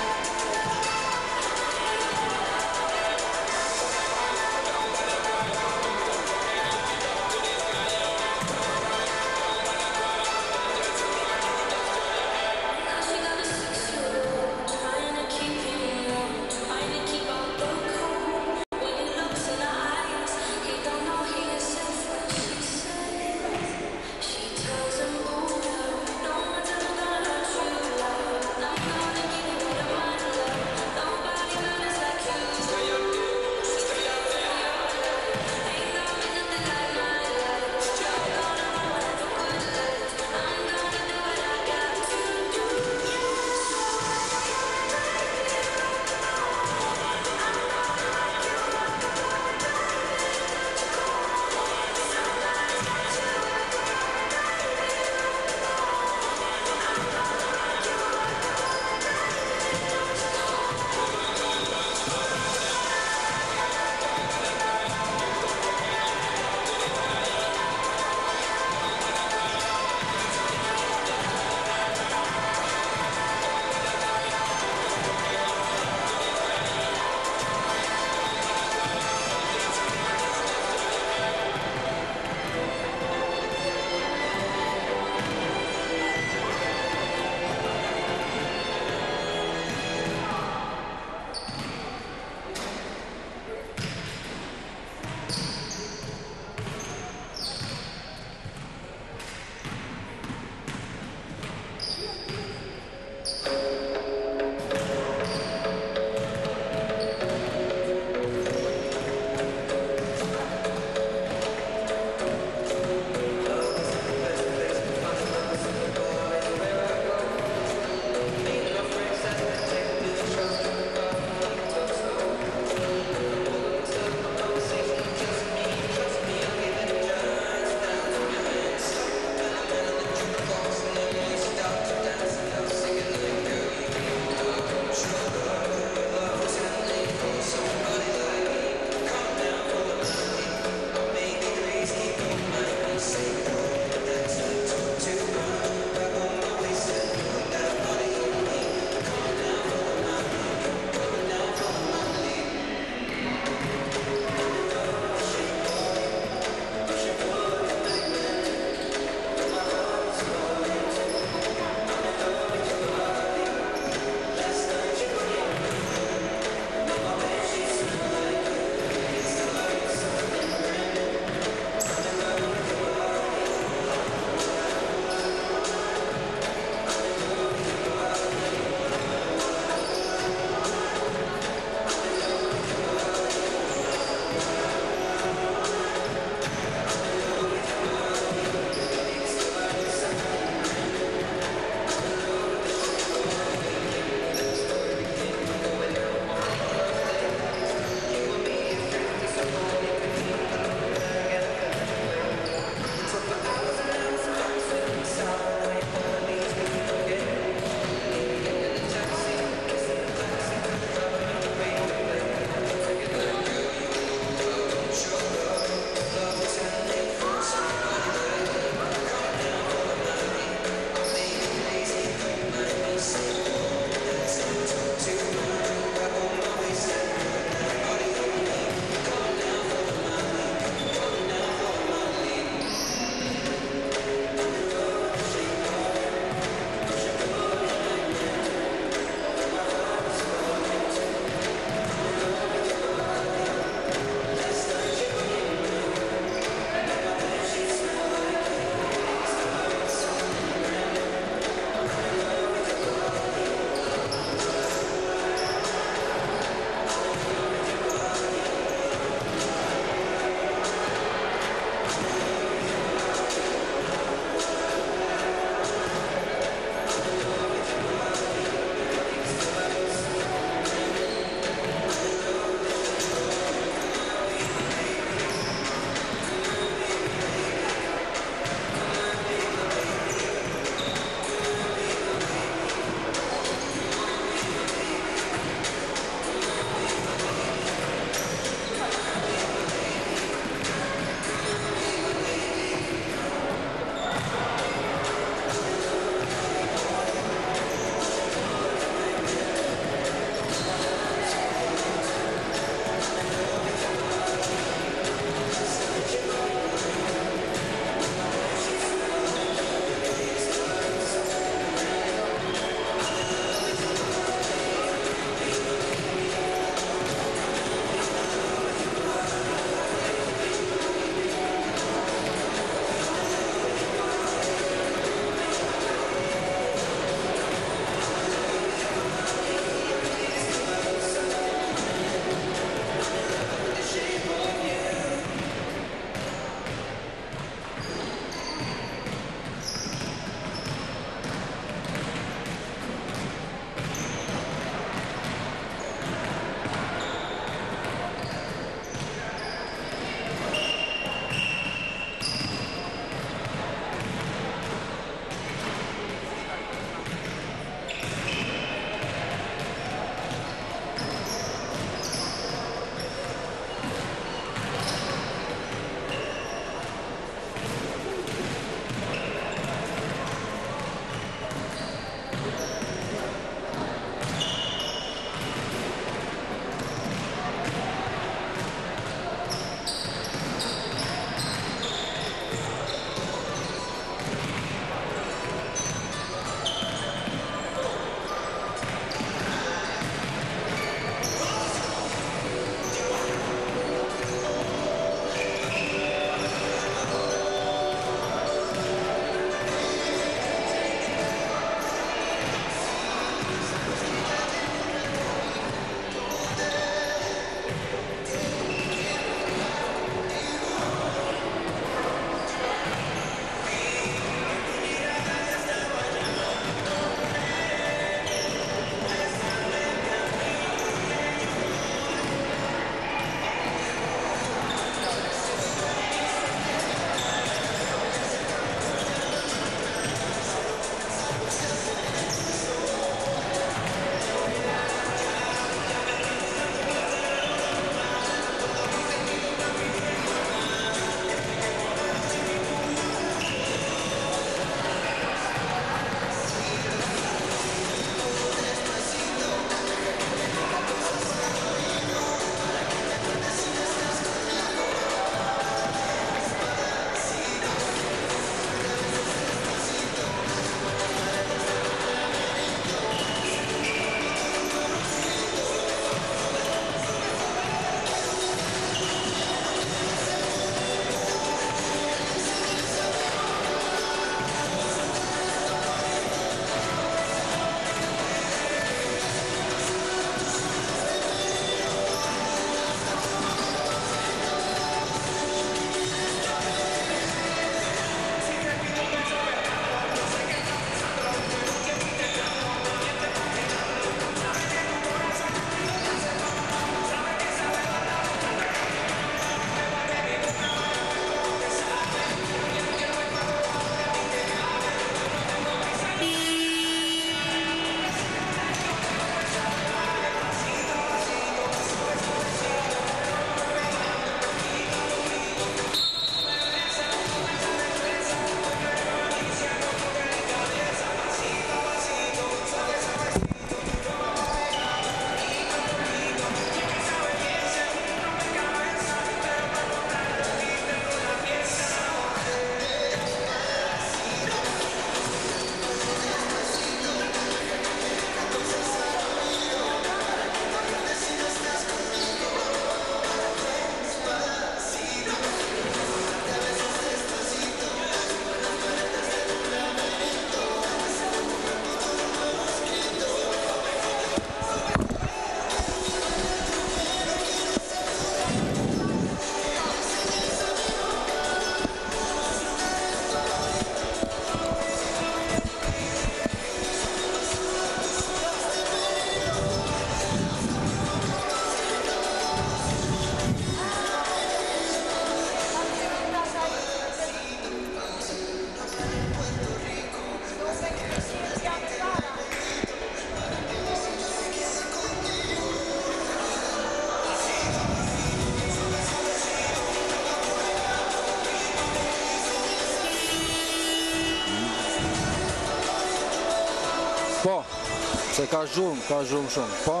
Se ka zhurmë, ka zhurmë shumë. Po.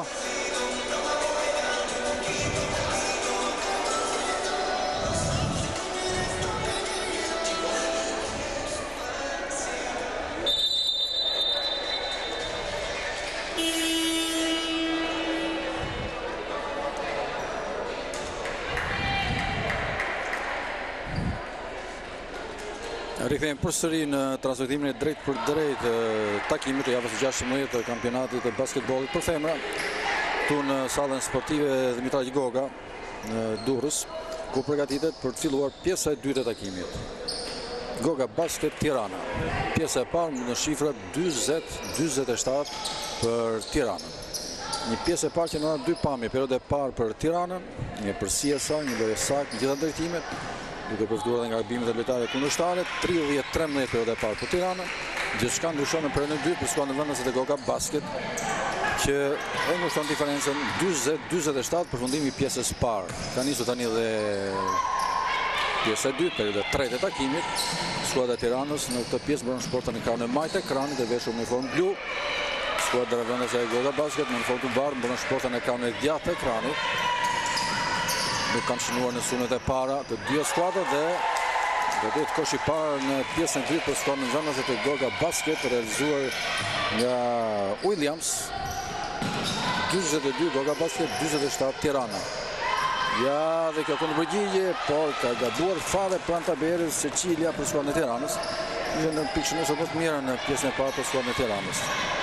Rikthejmë përsëri në transmetimin e drejt për drejt takimit të javës së gjashtëmbëdhjetë të kampionatit të basketbollit për femra këtu në sallën sportive Dimitraj Goga në Durrës, ku përgatitet për të filluar pjesa e dytë e takimit. Goga Basket Tirana. Pjesa e parë në shifra dyzet dyzet e shtatë për Tiranën. Një pjesë e parë që në dy pamje, periudhë e parë për Tiranën, një përsi e saj, një lojë saktë në gjitha drejtimet, duke përfituar edhe nga gabimet e lojtarëve kundërshtare, tridhjetë e trembëdhjetë periudhë e parë për Tiranën. Gjithçka ndryshon në periudhën e dytë për skuadrën vendase të Goga Basket, që e ngushton diferencën dyzet dyzet e shtatë për fundimin e pjesës së parë. Ka nisur tani dhe pjesa e dytë, periudha e tretë e takimit. Skuadra e Tiranës në këtë pjesë bën sportin në krahun e majtë ekranit e veshur në uniformë blu. Skuadra vendase e Goga Basket në uniformë të bardhë bën sportin në krahun e djathtë të ekranit. Nuk kanë shënuar në sunet e para të dy skuadrat dhe do të jetë kosh i parë në pjesën e dytë për skuadrën vendase të Goga Basket, realizuar nga Williams. dyzet e dy Goga Basket, dyzet e shtatë Tirana. Ja, dhe kjo kundërgjigje, por ka gabuar fare pranë tabelës Cecilia për skuadrën e Tiranës. Ishte në pikëshënëse më të mira në pjesën e parë për skuadrën e Tiranës.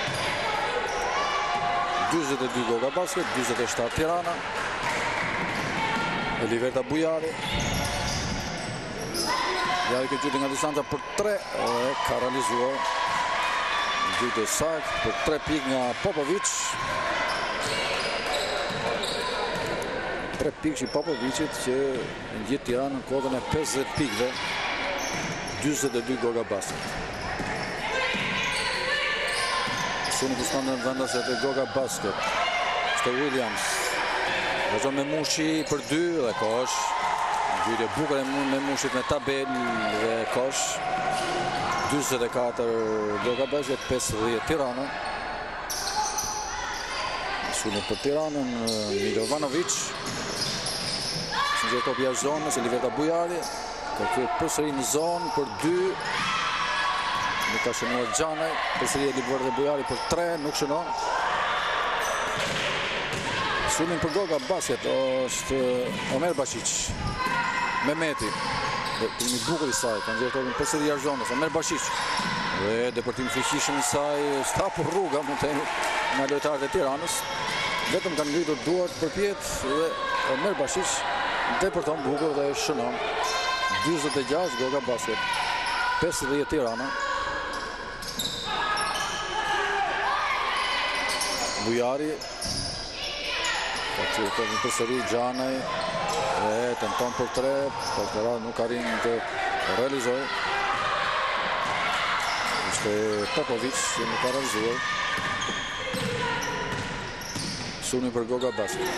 dyzet e dy Goga Basket, dyzet e shtatë Tirana. Eliverta Bujari. Ja, i këtë gjyte nga distanca për tre, e ka realizuar. Gjyte saktë për tre pik nga Popovic. Tre pikë i Popovicit që ndjet Tiranë në kodën e pesëdhjetë pikëve. dyzet e dy Goga Basket. Suni kuston në vendase të Goga Basket. Shte Williams. Vazhdon me Mushi për dy dhe kosh. Gjytje bukur e me Mushit me tabel dhe kosh. dyzet e katër Goga Basket, pesëdhjetë Tirana. Suni për Tiranën Milovanovic. Sinxer top jashtë zonës, Eliverta Bujari. Ka kthyer përsëri në zonë për dy. Nuk ka shënuar Xhanaj. Përsëri Eliverta Bujari për tre, nuk shënon. Sunin për Goga Basket është Omer Bashic. Mehmeti. Depërtimi bukur i saj, kanë nxjerrë topin përsëri jashtë zonës. Omer Bashic. Dhe depërtimi fuqishëm i saj stapur rruga, mund të themi, nga lojtarët e Tiranës. Vetëm kanë ngritur duart përpjet dhe Omer Bashic depërton bukur dhe shënon. dyzet e gjashtë Goga Basket, pesëdhjetë Tirana. Bujari. Ka qërë të një përsëri Xhanaj e tenton për tre, për të radhë nuk arrin të realizoj. Ishte Popovic që nuk ka realizuar. Suni për Goga Basket.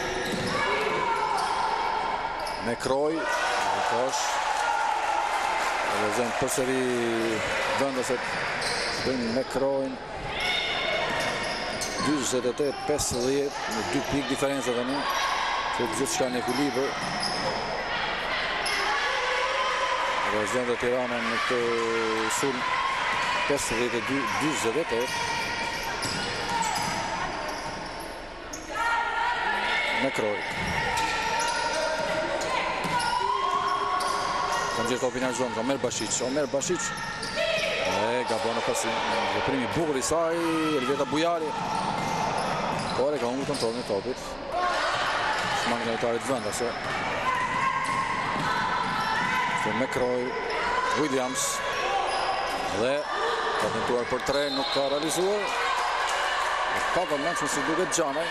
Me Kroj, me kosh. Realizojnë përsëri vendaset bëjnë me Krojnë. dyzet e tetë pesëdhjetë, në dy pikë diferenca tani, që gjithçka në ekuilibër. Realizojnë dhe Tirana në këtë sulm pesëdhjetë e dy dyzet e tetë. Me Kroj. Kanë gjithë topin jashtë zonës, Omer Bashic. Omer Bashic. E gabon në pasim, veprimi bukur i saj, Eliverta Bujari. Por e ka humbur kontrollin e topit. Shmang në lojtarit vendase. Shte me Kroj, Williams. Dhe ka tentuar për tre, nuk ka realizuar. Pa vëmendshëm si duket Xhanaj.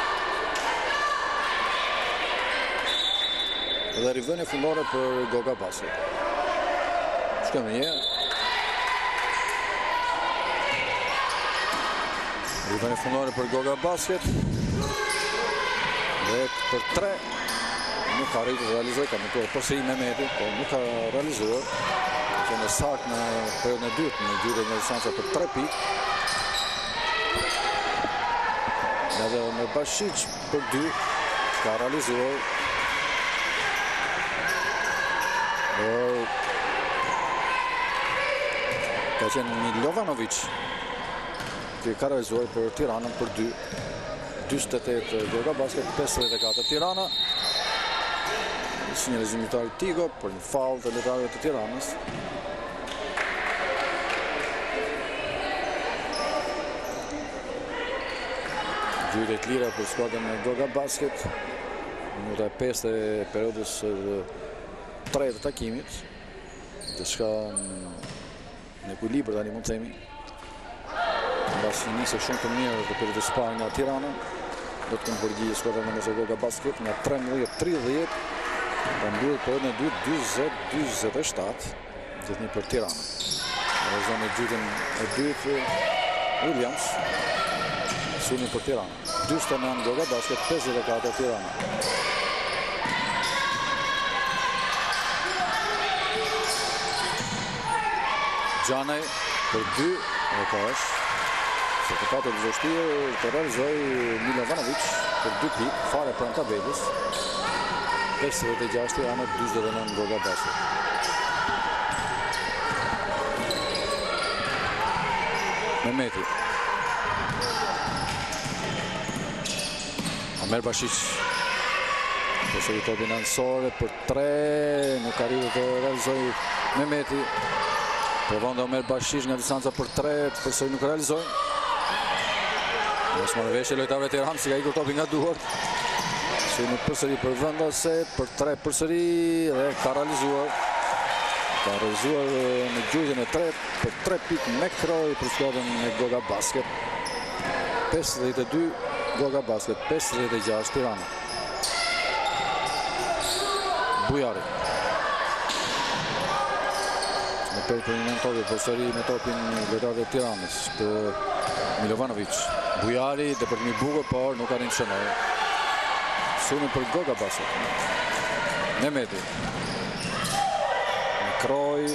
Dhe rivënie fundore për Goga Basket. Shkojmë një. Rivënie fundore për Goga Basket. Dhe për tre nuk ka arritur të realizojë, ka tentuar përsëri Mehmeti, por nuk ka realizuar. Që në saktë në periudhën e dytë, në gjyre një distanca për tre pikë. Edhe me Bashic për dy ka realizuar. Ka qenë Milovanovic që ka realizuar për Tiranën për dy. dyzet e tetë Goga Basket, pesëdhjetë e katër Tirana. Sinjalizim lojtari Tigo për një faull të lojtarëve të Tiranës. Gjyqe të lira për skuadrën e Goga Basket. Minuta e pesë e periudhës tre të takimit. Diçka në ekuilibër tani mund të themi. Mbas një nisje shumë të mirë të periudhës së parë nga Tirana, do të kenë përgjigje skuadra e Goga Basket nga trembëdhjetë tridhjetë. Dhe mbyllet periudhën e dytë dyzet dyzet e shtatë, gjithnjë për Tirana. Realizon e gjyqen e dytë Williams, sulmi për Tirana. dyzet e nëntë Goga Basket, pesëdhjetë e katër Tirana. Gjanaj për dy, e ka është. Se të patë të vështirë të realizoj Milovanovic për dy pik, fare pranë tabelës. pesëdhjetë e gjashtë Tirana, dyzet e nëntë Goga Basket. Mehmeti. Amer Bashic. Përsëri topin anësore për tre, nuk arritë të realizoj Mehmeti. Provon dhe Omer Bashic nga distanca për tre, përsëri nuk realizoj. Mos marrë veshje lojtarëve të Tiranës, si ka ikur topi nga duart. Sulmi përsëri për vendaset, për tre përsëri dhe ka realizuar. Ka realizuar në gjujtjen e tretë për tre pikë me kroj për skuadrën e Goga Basket. pesëdhjetë e dy Goga Basket, pesëdhjetë e gjashtë Tirana. Bujari. Në për për një topi përsëri me topin lojtarëve të Tiranës për Milovanovic. Bujari dhe për një bukur, por nuk arrin të shënojë. Sulmi për Goga Basket. Mehmeti. Kroj.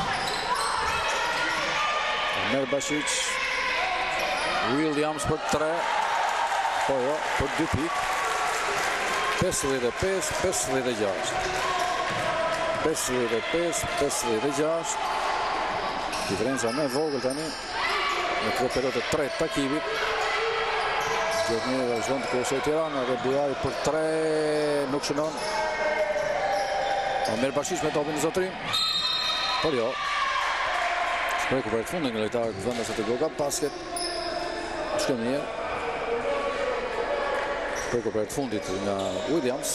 Amer Bashic. Williams për tre. Po jo, për dy pik. pesëdhjetë e pesë, pesëdhjetë e gjashtë. pesëdhjetë e pesë, pesëdhjetë e gjashtë. Diferenca me vogël tani në këtë periudhë të tretë takimit. Gjithnjë vazhdon të kryesoj Tirana dhe Bujari për tre nuk shënon. Amer Bashic me topin në zotrim. Por jo. Shpreku për e të fundin nga lojtarët vendaset e Goga Basket. Shkëm mirë. Shpreku për e të fundit nga Williams.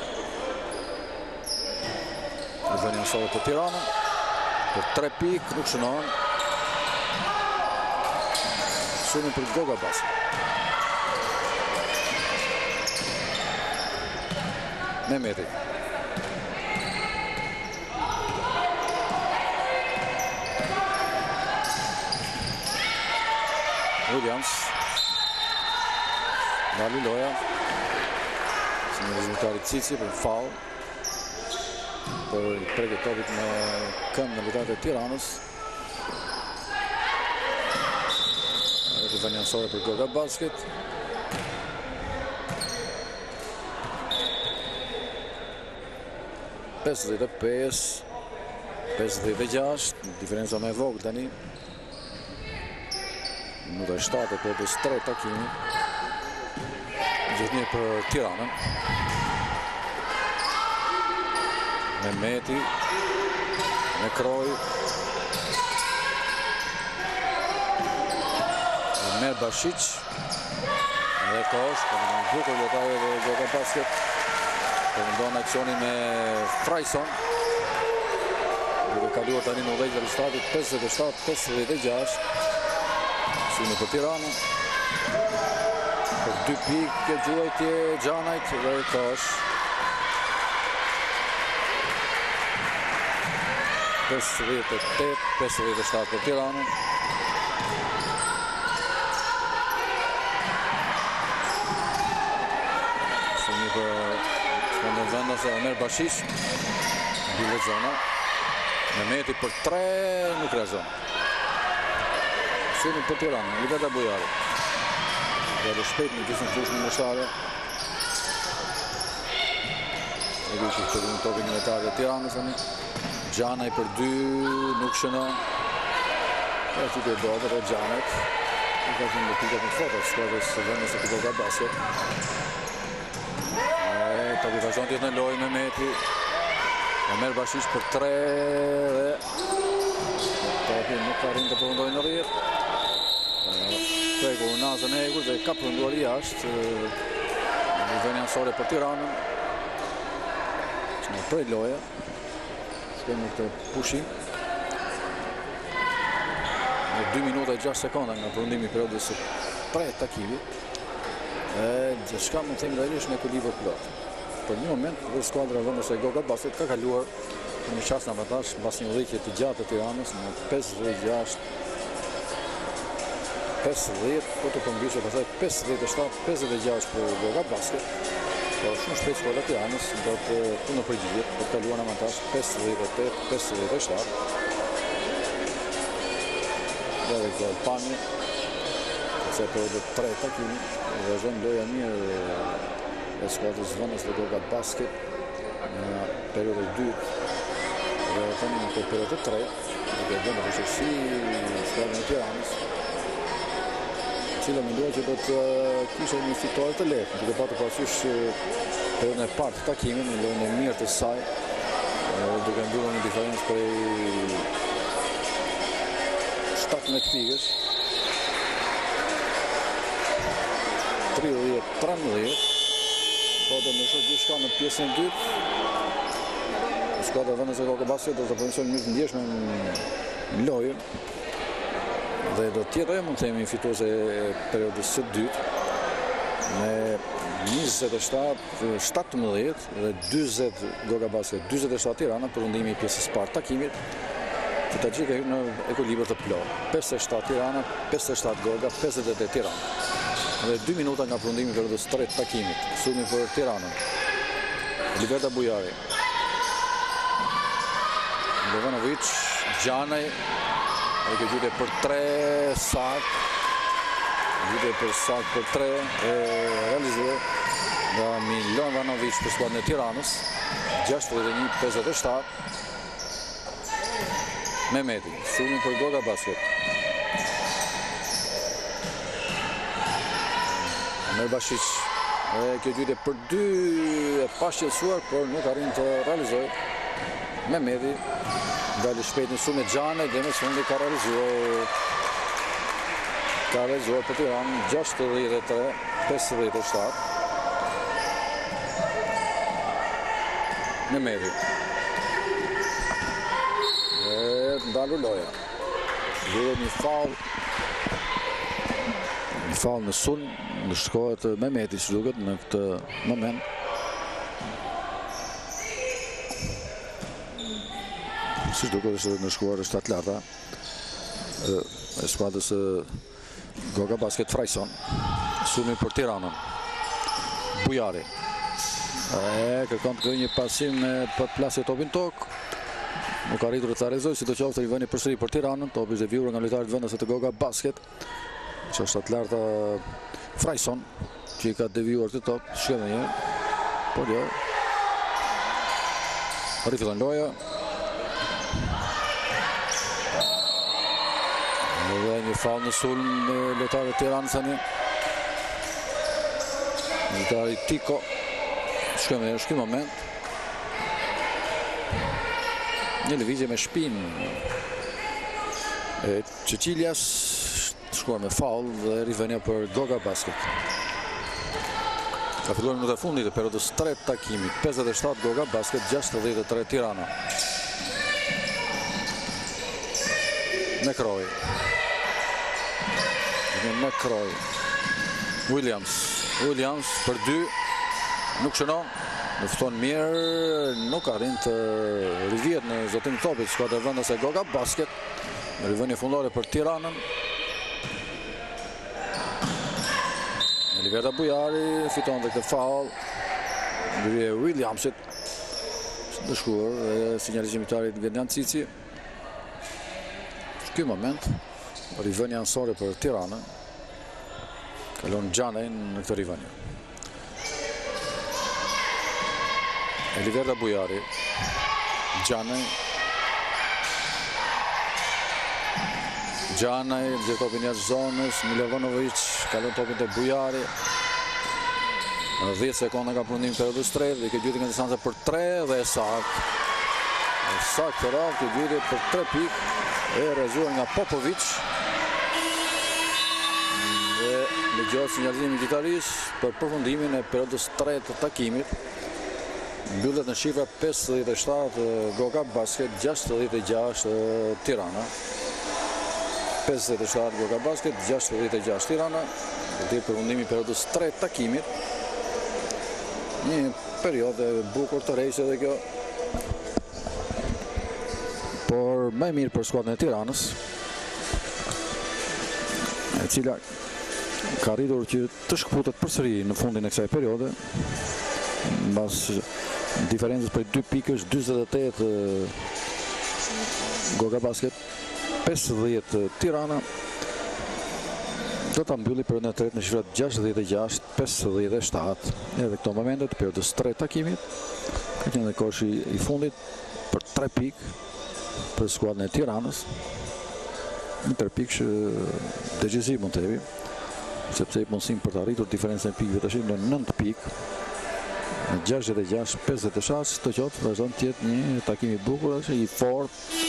Në vënjë nësore për Tirana. Për tre pik nuk shënon. Sulmi për Goga Basket. Mehmeti. Williams. Dali loja. Si një rezultari Cici për faull. Për preke topit me këmbë në lojtarët e Tiranës. Edhe vënjë nësore për Goga Basket. pesëdhjetë e pesë, pesëdhjetë e gjashtë, diferenca me vogël tani. Minuta e shtatë për të tre takimi. Gjithnjë për Tiranën. Mehmeti. Me kroj. Amer Bashic. Dhe kosh, për në bukur lojtarëve dhe Goga Basket. Përmendon aksionin me Frajson. Duke kaluar tani në udhëheqje rezultatit pesëdhjetë e shtatë pesëdhjetë e gjashtë. Sulmi për Tiranën. Për dy pikë gjuajtje Gjanajt dhe kosh. pesëdhjetë e tetë pesëdhjetë e shtatë për Tiranën. Sulmi për në vendase Amer Bashic. Mbyllet zona. Mehmeti për tre nuk realizon. Sulmi për Tirana, Liveta Bujari. Dhe shpejt në gjithë në fushën në share. E vishë që të topin një metarë e Tiranës tani. Gjanaj për dy, nuk shënon. E që të dobe dhe Gjanajt. I ka që në pikat në fotot, skuadrës vendës e Goga Basket. E të vazhdon tjetë në lojë me Meti. Omer Bashish për tre dhe topi nuk ka rinë të përndojnë në rrjetë. Preko Nazën e Egur dhe ka përnduar i jashtë në vënë ansore për Tiranën. Që në prej loja. Shkemi këtë pushim. Në dy minuta e gjashtë sekonda nga përndimi i periodës së prej takimit. E gjithçka mund të themi realisht në ekuilibër plot. Për një moment dhe skuadra vendës e Goga Basket ka kaluar në një çast në avantazh mbas një udhëheqje të gjatë të Tiranës në pesëdhjetë e gjashtë pesëdhjetë, po të përmbyshe pasaj pesëdhjetë e shtatë pesëdhjetë e gjashtë për Goga Basket. Por shumë shpejt skuadra e Tiranës do të punë në përgjigjet, do të kaluar në avantazh pesëdhjetë e tetë pesëdhjetë e shtatë. Dhe dhe këtë pamje, se për edhe tre takimi, vazhdon loja mirë e skuadrës vendës dhe Goga Basket në periodën e dytë dhe tani në periodën e tretë, dhe vendë të shërsi skuadrën e Tiranës, cila mendoj që do të kishe një fitore të lehtë, duke patur parasysh periodën e parë të takimit në lojën e mirë të saj, duke mbyllur një diferencë prej shtatëmbëdhjetë pikësh. tridhjetë e trembëdhjetë. Po do më shoh gjithçka në pjesën e dytë. Skuadra e vendës e Goga Basket do të përmirësojë mirë të ndjeshme në lojën. Dhe do të jetë mund të themi fituese e periodës së dytë me njëzet e shtatë shtatëmbëdhjetë dhe dyzet Goga Basket, dyzet e shtatë Tirana për vendimi i pjesës së parë takimit. Që ta gjika hyrë në ekuilibër të plotë. pesëdhjetë e shtatë Tirana, pesëdhjetë e shtatë Goga, pesëdhjetë e tetë Tirana. Dhe dy minuta nga përfundimi i periudhës së tretë takimit. Sulmi për Tiranën. Liberta Bujari. Jovanovic, Gjanaj. Ai që gjyte për tre sak. Gjyte për sak për tre e realizuar nga Milan Jovanovic për skuadrën e Tiranës. gjashtëdhjetë e një pesëdhjetë e shtatë. Mehmeti, sulmi për Goga Basket. Omer Bashish, e kjo gjyte për dy e pashqetësuar, por nuk arrin të realizojë. Mehmeti, dali shpejt në sulm e Xhanaj dhe në fundi ka realizuar ka realizuar për Tiranë gjashtëdhjetë e tre pesëdhjetë e shtatë. Mehmeti. Ndalur loja. Duhet një faul. Një faul në sulm, në shkohet Mehmeti që duket në këtë moment. Si duket është në shkuar është atleta e skuadrës Goga Basket Frajson. Sulmi për Tiranën. Bujari. E kërkon të kërë një pasim për plasje topin tokë. Nuk ka rritur të realizojë, sidoqoftë i vëni përsëri për Tiranën, topi ishte vjurë nga lojtarët vendës të Goga Basket, që është atlarta Frajson, që i ka devijuar të top, shkëm dhe një, por jo. Rifillon loja. Dhe një faul në sulm në lojtarët e Tiranës tani. Lojtari Tiko, shkëm dhe një, shkëm moment. Një lëvizje me shpinë. Qëqiljas shkuar me faul dhe rivënia për Goga Basket. Ka filluar minuta e fundit e periudhës së tretë takimit. pesëdhjetë e shtatë Goga Basket, gjashtëdhjetë e tre Tirana. McRoy. McRoy. Williams. Williams për dy. Nuk shënon. Lufton mirë, nuk arrin të rivjet në zotin topit skuadra e vendës e Goga Basket. Rivënie fundore për Tiranën. Liberta Bujari fiton dhe këtë faul. Ndërhyrje Williamsit. Dëshkuar dhe sinjalizimi i tarit Gedian Cici. Në ky moment rivënia ansore për Tiranën. Kalon Gjanaj në këtë rivanjë. Eliverda Bujari, Gjanaj, Gjanaj, nxjerr topin jashtë zonës, Milovanovic, kalon topin te Bujari. dhjetë sekonda ka përfundim periudhës tretë, dhe këtë gjyti nga distanca për tre dhe sakt. Sakt të radhë, këtë gjyti për tre pikë, e realizuar nga Popovic. Dhe me gjatë sinjalizimin gjitaris për përfundimin e periudhës tretë të takimit. Mbyllet në shifra pesëdhjetë e shtatë Goga Basket, gjashtëdhjetë e gjashtë Tirana. pesëdhjetë e shtatë Goga Basket, gjashtëdhjetë e gjashtë Tirana. Dhe përfundimi i periudhës tretë takimit. Një periodë e bukur të rejse dhe kjo, por më mirë për skuadrën e Tiranës, e cila ka arritur që të shkëputet përsëri në fundin e kësaj periode, mbas diferencës për dy pikësh, njëzet e tetë Goga Basket, pesëdhjetë Tirana. Do ta mbylli periudhën e tretë në shifrat gjashtëdhjetë e gjashtë, pesëdhjetë e shtatë. Edhe këto momente të periudhës tretë takimit, ka qenë koshi i fundit për tre pikë për skuadrën e Tiranës. Një tre pikë decisiv mund të themi, sepse i mundësim për të arritur diferencën e pikëve tash në nëntë pikë. Në gjashtëdhjetë e gjashtë, pesëdhjetë e shtatë, të qoftë vazhdon të jetë një takim i bukur, i fortë.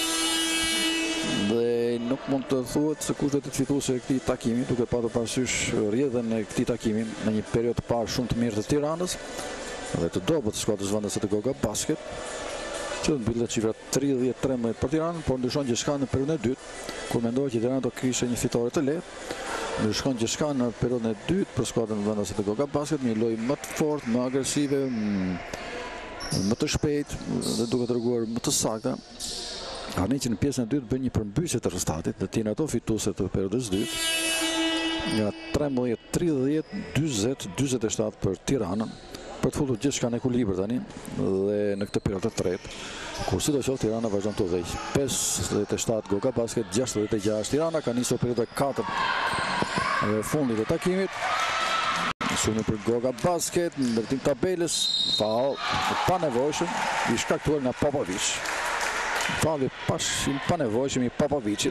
Dhe nuk mund të thuhet se kush do të fituese e këtij takimi, duke patur parasysh rrjedhën e këtij takimi në një periudhë të parë shumë të mirë të Tiranës dhe të dobët të skuadrës vendase të Goga Basket, që mbyllet cifra tridhjetë trembëdhjetë për Tiranën, por ndryshon gjithçka në periudhën e dytë, kur mendohet që Tirana do kishte një fitore të lehtë. Ndryshon gjithçka në periudhën e dytë për skuadrën vendase të Goga Basket, një lojë më të fortë, më agresive, më të shpejtë dhe duke treguar më të sakta. Arrin që në pjesën e dytë bën një përmbysje të rezultatit dhe tinë ato fituese të periudhës dytë. Nga trembëdhjetë tridhjetë, njëzet, njëzet e shtatë për Tiranën, për të futur gjithçka në ekuilibër tani dhe në këtë periudhë të tretë, kur sidoqoftë Tirana vazhdon të udhëheqë. pesëdhjetë e shtatë Goga Basket, gjashtëdhjetë e gjashtë Tirana, ka nisur periudha katër dhe fundit të takimit. Sulmi për Goga Basket, në ndërtim tabelës, faul pa nevojshëm i shkaktuar nga Popovic. Falli pashin pa nevojshëm i Popovicit,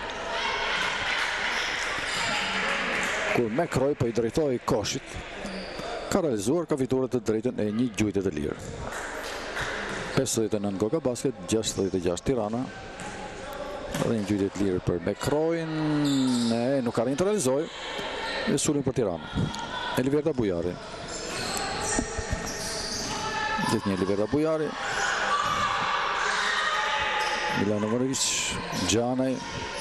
kur McCroy po i drejtoi koshit, ka realizuar ka fituar të drejtën e një gjujtje të lirë. pesëdhjetë e nëntë Goga Basket, gjashtëdhjetë e gjashtë Tirana. Dhe një gjujtje të lirë për McCroyn, e nuk arrin të realizojë. E sulmi për Tiranë. Eliverda Bujari. Gjithë një Eliverda Bujari. Milovanovic, Gjanaj,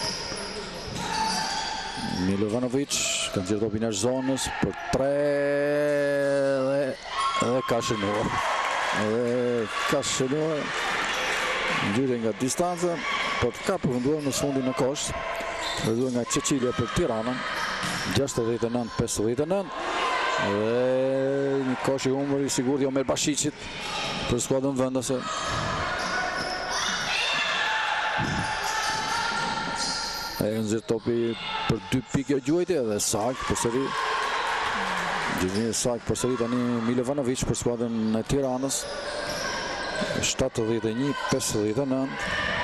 Milovanovic, kanë gjithë topin jashtë zonës për tre dhe, dhe ka shënuar. Dhe ka shënuar gjyre nga distanca, për të ka përfunduar në fundin në kosht, realizuar nga Cecilia për Tiranën, gjashtëdhjetë e nëntë pesëdhjetë e nëntë, dhe një kosht i humbur i sigurt i Omer Bashicit për skuadrën vendase. E nxjerr topi për dy pikë gjuajtje dhe sakt përsëri. Gjithë sakt përsëri tani Milovanovic për skuadrën e Tiranës. shtatëdhjetë e një pesëdhjetë e nëntë.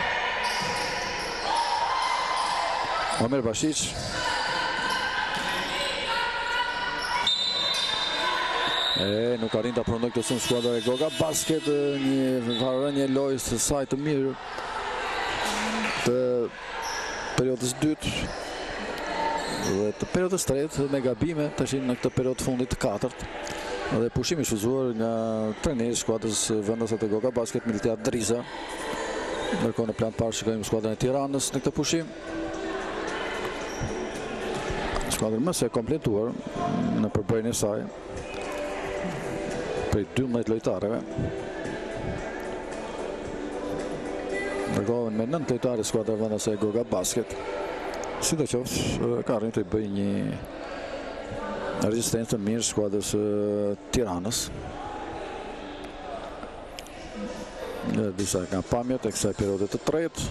Omer Bashic. E nuk arrin ta prandoj këtë sun skuadra e Goga Basket, një varrënie lojës së saj të mirë të periodës dytë dhe të periodës tretë me gabime tashin në këtë periodë fundit të katërt dhe pushimi i shfrytzuar nga trajneri i skuadrës vendase të Goga Basket Militea Driza. Ndërkohë në plan të parë shikojmë skuadrën e Tiranës në këtë pushim. Skuadra më së kompletuar në përbërjen e saj prej dymbëdhjetë lojtarëve. Ndërkohë me nëntë lojtarë skuadra vendase e Goga Basket, sidoqoftë ka arritur të bëjë një rezistencë të mirë skuadrës Tiranës. Në disa nga pamjet e kësaj periudhe të tretë,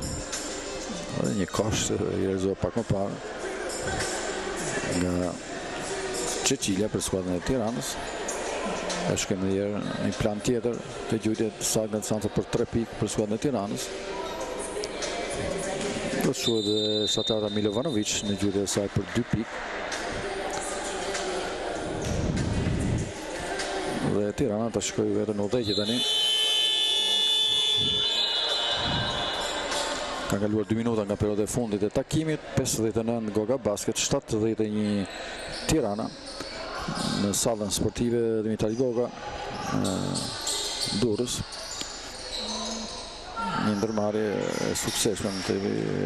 dhe një kosht i realizuar pak më parë nga Cecilia për skuadrën e Tiranës. E shkojmë edhe një plan tjetër të gjujtje saktë në distancë për tre pikë për skuadrën e Tiranës. Do të shohë edhe Shatrata Milovanovic në gjujtje e saj për dy pikë. Dhe Tirana ta shkojë vetëm në udhëheqje tani. Ka kaluar dy minuta nga perioda e fundit e takimit. pesëdhjetë e nëntë Goga Basket, shtatëdhjetë e një Tirana. Në sallën sportive Dimitari Goga në Durrës. Një ndërmarrje e suksesshme të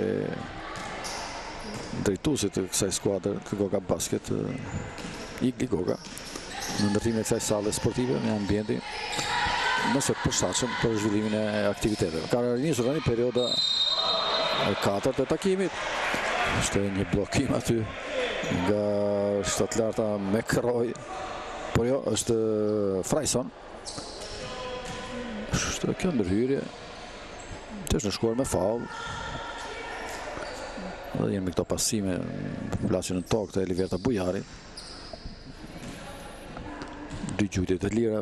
drejtuesit të kësaj skuadre të Goga Basket, Igli Goga, në ndërtimin e kësaj salle sportive në ambienti nëse të përshtatshëm për zhvillimin e aktiviteteve. Ka nisur tani perioda e katërt e takimit. Është një bllokim aty nga shtatlarta McRoy, por jo, është Frajson. Është kjo ndërhyrje që është në shkuar me faul. Dhe jenë me këto pasime plasin në tokë të Eliverta Bujari. Dy gjujtje të lira.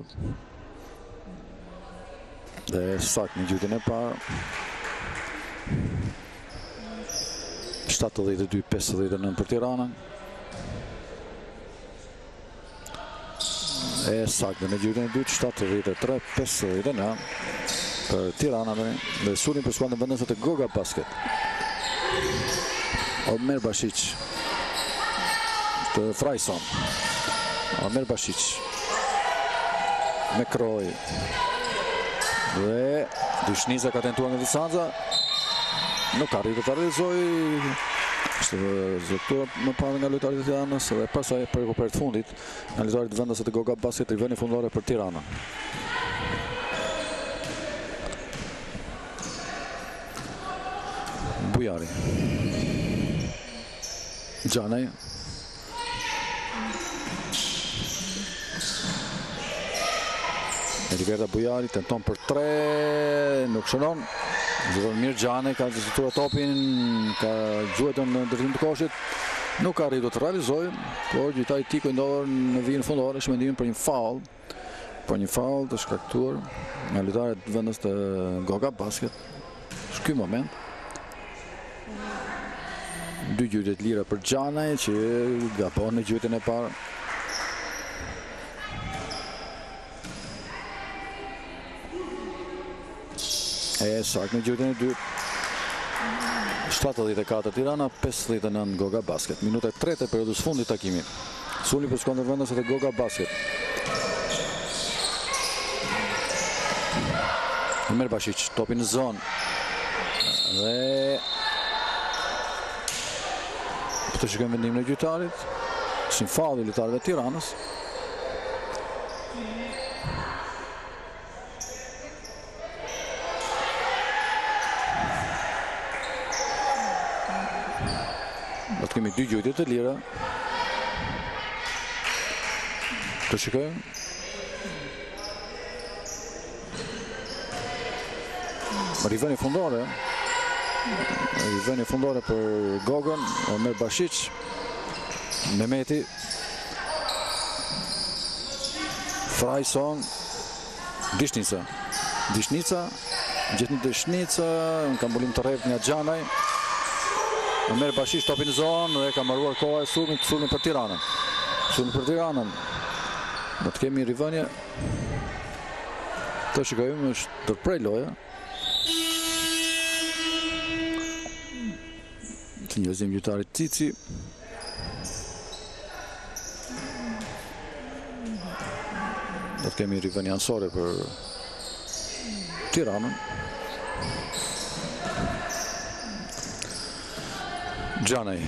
Dhe saktë në gjujtjen e parë. shtatëdhjetë e dy pesëdhjetë e nëntë për Tiranën. E saktë në gjujtjen e dytë, shtatëdhjetë e tre pesëdhjetë e nëntë për Tiranën. Dhe sulmi për skuadrën vendese të Goga Basket. Omer Bashic të Frajson. Omer Bashic. McRoy. Dhe Dyshnica ka tentuar nga distanca. Nuk arritë të realizoj. Ishte zotëtura më parë nga lojtarit e Tiranës dhe pasaj për rekuperit fundit nga lojtarit vendase të Goga Basket riveni fundore për Tiranën. Bujari. Gjanej. Eliverta Bujari tenton për tre, nuk shënon. Zëvon mirë Gjanej, ka zëtura topin, ka gjuetën në ndërtim të koshit. Nuk ka arritur të realizojë, por gjyhtari Tiko ndodhur në vijën fundore, shmendimin për një faul. Për një faul të shkaktuar nga lojtarët vendës të Goga Basket. Ky moment. Dy gjytje të lira për Gjanej që gabon në gjytjen e parë. E saktë në gjytjen e dytë. shtatëdhjetë e katër Tirana, pesëdhjetë e nëntë Goga Basket. Minuta e tretë e periudhës fundit takimit. Sulmi për skuadrën vendase të Goga Basket. Omer Bashic, topi në zonë. Dhe për të shikojmë vendimin e gjyhtarit. Është një faul i lojtarëve të Tiranës. Do të kemi dy gjujtje të lira. Të shikojmë. Riveni fundore. Riveni fundore për Gogën, Omer Bashic, Mehmeti, Frajson, Dyshnica. Dyshnica, gjithë një Dyshnica, në kam bulim të rejt nga Gjanaj. Omer Bashic topi në zonë dhe ka marruar koha e sulmit, sulmi për Tiranën. Sulmi për Tiranën. Do të kemi rivënje. Të shikojmë, është tërprej loja. Të njëzim gjyhtarit Cici. Do të kemi rivënje ansore për Tiranën. Gjanej.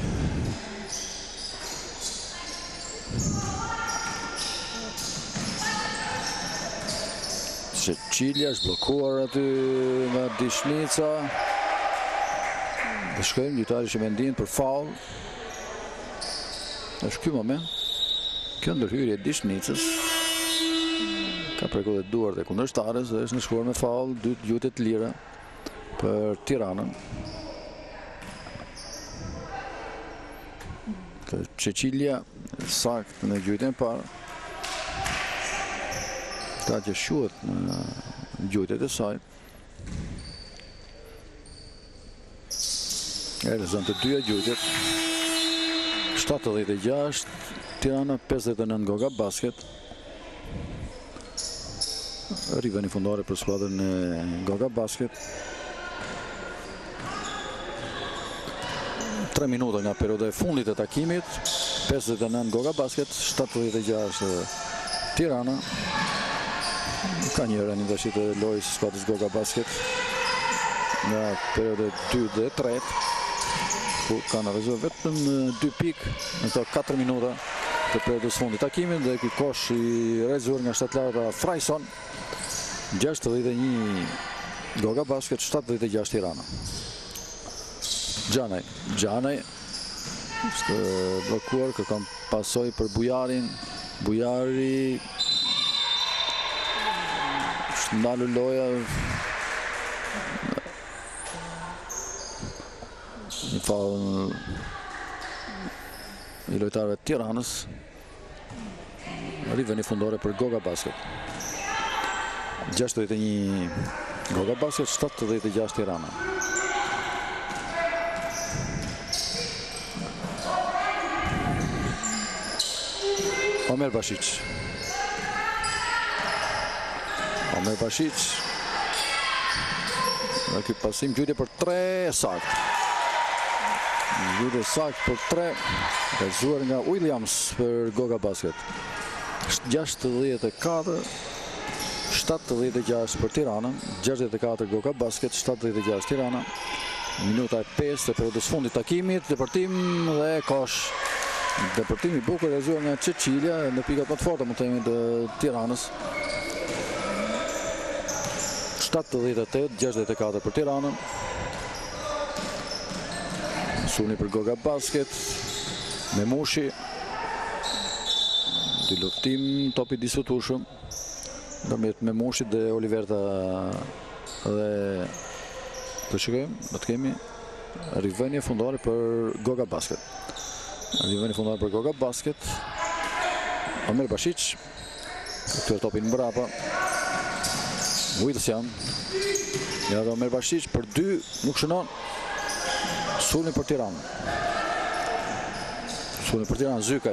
Cecilia është blokuar aty nga Dyshnica. Dhe shkojmë, gjyhtari që mendin për faul. Është ky moment. Kjo ndërhyrje e Dyshnicës ka prekur dhe duart e kundërshtares dhe është në shkuar me faul, dy gjujtje të lira për Tiranën. Cecilia sakt në gjujtjen parë. Ta që shuhet në gjujtjet e saj. E realizon të dyja gjujtjet. shtatëdhjetë e gjashtë, Tirana pesëdhjetë e nëntë Goga Basket. Riveni fundore për skuadrën e Goga Basket. tre minuta nga perioda e fundit e takimit. pesëdhjetë e nëntë Goga Basket, shtatëdhjetë e gjashtë Tirana. Ka një rënë dashit e lojës skuadrës Goga Basket nga perioda e dytë dhe e tretë, ku kanë realizuar vetëm dy pikë në këto katër minuta të periodës fundit takimit, dhe ky kosh i realizuar nga shtatlarët Frajson. gjashtëdhjetë e një Goga Basket, shtatëdhjetë e gjashtë Tirana. Xhanaj, Xhanaj është blokuar, kërkon pasoj për Bujarin. Bujari është ndalur loja. Një faull i lojtarëve të Tiranës. Riveni fundore për Goga Basket. gjashtëdhjetë e një Goga Basket, shtatëdhjetë e gjashtë Tirana. Omer Bashic. Omer Bashic. Dhe ky pasim gjujtje për tre sakt. Gjujtje sakt për tre, realizuar nga Williams për Goga Basket. gjashtëdhjetë e katër, shtatëdhjetë e gjashtë për Tirana. gjashtëdhjetë e katër Goga Basket, shtatëdhjetë e gjashtë Tirana. Minuta e pesë e periodës fundit takimit, depërtim dhe kosh. Depërtim i bukur realizuar nga Cecilia në pikat më të forta, mund të themi, të Tiranës. shtatëdhjetë e tetë, gjashtëdhjetë e katër për Tiranën. Suni për Goga Basket. Memushi. Dy luftim, topi diskutueshëm ndërmjet Memushit dhe Oliverta, dhe të shikojmë, do të kemi rivendje fundore për Goga Basket. Rivendje fundore për Goga Basket. Omer Bashic. Këtër topin mbrapa. Wilson. Ja dhe Omer Bashic për dy, nuk shënon. Sulmi për Tiranë. Sulmi për Tiranë, Zykaj.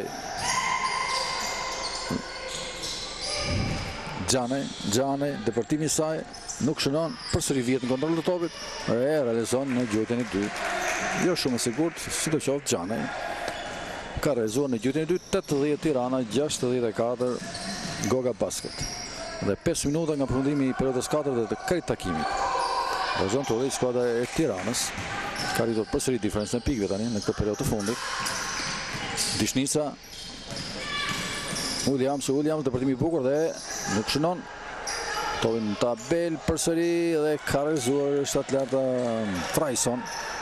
Xhanaj, Xhanaj, depërtimi i saj, nuk shënon, përsëri vjet në kontroll të topit, e realizon në gjujtjen e dytë. Jo shumë e sigurt, sidoqoftë Xhanaj ka realizuar në gjujtjen e dytë, tetëdhjetë Tirana, gjashtëdhjetë e katër Goga Basket. Dhe pesë minuta nga përfundimi i periudhës katër dhe të këtij takimit. Realizon të udhëheq skuadra e Tiranës. Ka rritur përsëri diferencën e pikëve tani në këtë periudhë të fundit. Dishnica. Williams, Williams, depërtimi i bukur dhe nuk shënon. Topin në tabel përsëri dhe ka realizuar shtatlarta Frajson.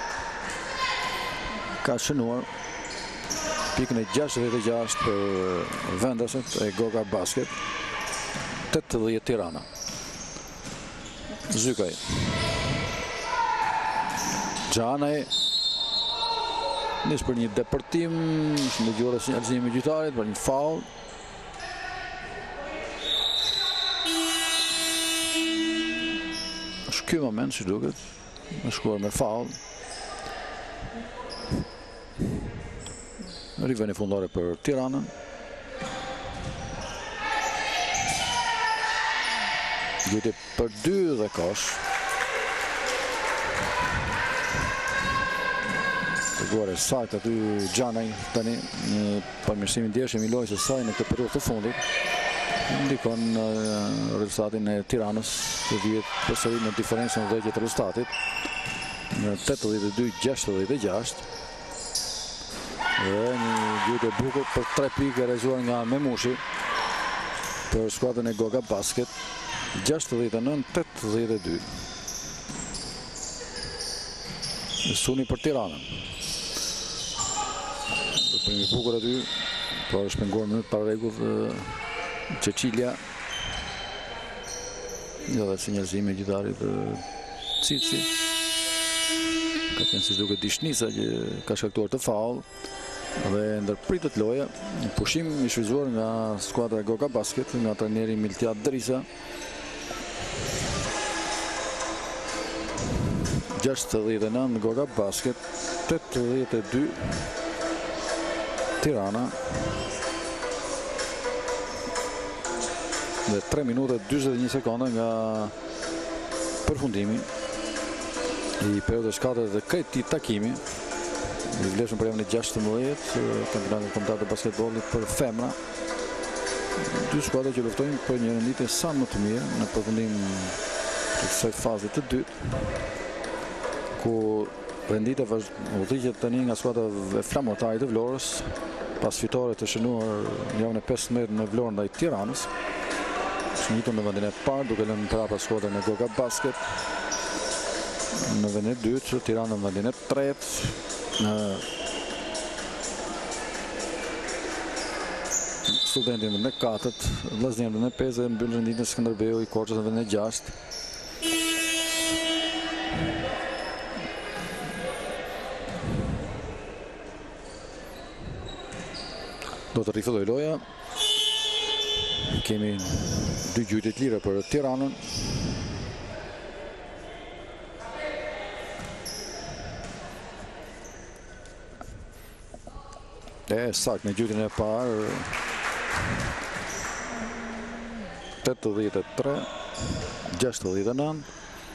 Ka shënuar pikën e gjashtëdhjetë e gjashtë për vendaset e Goga Basket. tetëdhjetë Tirana. Zykaj. Xhanaj. Nis për një depërtim, është dëgjuar sinjalizimi i gjyqtarit për një faull. Është ky moment, si duket, është shkuar me faull. Riveni fundore për Tiranën. Gjujtje për dy dhe kosh. Treguar e saktë aty Xhanaj tani në përmirësimin ndjeshëm i lojës së saj në këtë periudhë të fundit. Ndikon në rezultatin e Tiranës, që vihet përsëri në diferencën e dhjetë të rezultatit. Në tetëdhjetë e dy gjashtëdhjetë e gjashtë. Dhe një gjujtje e bukur për tre pikë realizuar nga Memushi për skuadrën e Goga Basket. gjashtëdhjetë e nëntë tetëdhjetë e dy. Suni për Tiranën. Depërtimi i bukur aty, por është penguar në para rregull Cecilia. Jo dhe sinjalizimi i gjyqtarit Cici. Ka qenë si duket Dishnica që ka shkaktuar të faull. Dhe ndërpritet loja, pushim i shfrytzuar nga skuadra Goga Basket, nga trajneri Miltiad Drisa. gjashtëdhjetë e nëntë Goga Basket, tetëdhjetë e dy Tirana. Dhe tre minuta e dyzet e një sekonda nga përfundimi i periudhës katër dhe këtij takimi i vlefshëm për javën e gjashtëmbëdhjetë kampionatit kombëtar të basketbollit për femra. Dy skuadra që luftojnë për një renditje sa më të mirë në përfundim të kësaj faze të dytë, ku renditja udhëhiqet tani nga skuadra e Flamurtarit të Vlorës pas fitore të shënuar javën e pesëmbëdhjetë në Vlorë ndaj Tiranës. Shnitur në vendin e parë, duke lënë mbrapa skuadrën e Goga Basket. Në vendin e dytë, Tirana në vendin e tretë. Në Studenti në vendin e katërt, Vllaznia në vendin e pesë, mbyll renditjen Skënderbeu i Korçës në vendin e gjashtë. Do të rifilloj loja. Kemi dy gjyqje të lira për Tiranën. E sakt në gjyqjen e parë. tetëdhjetë e tre, gjashtëdhjetë e nëntë.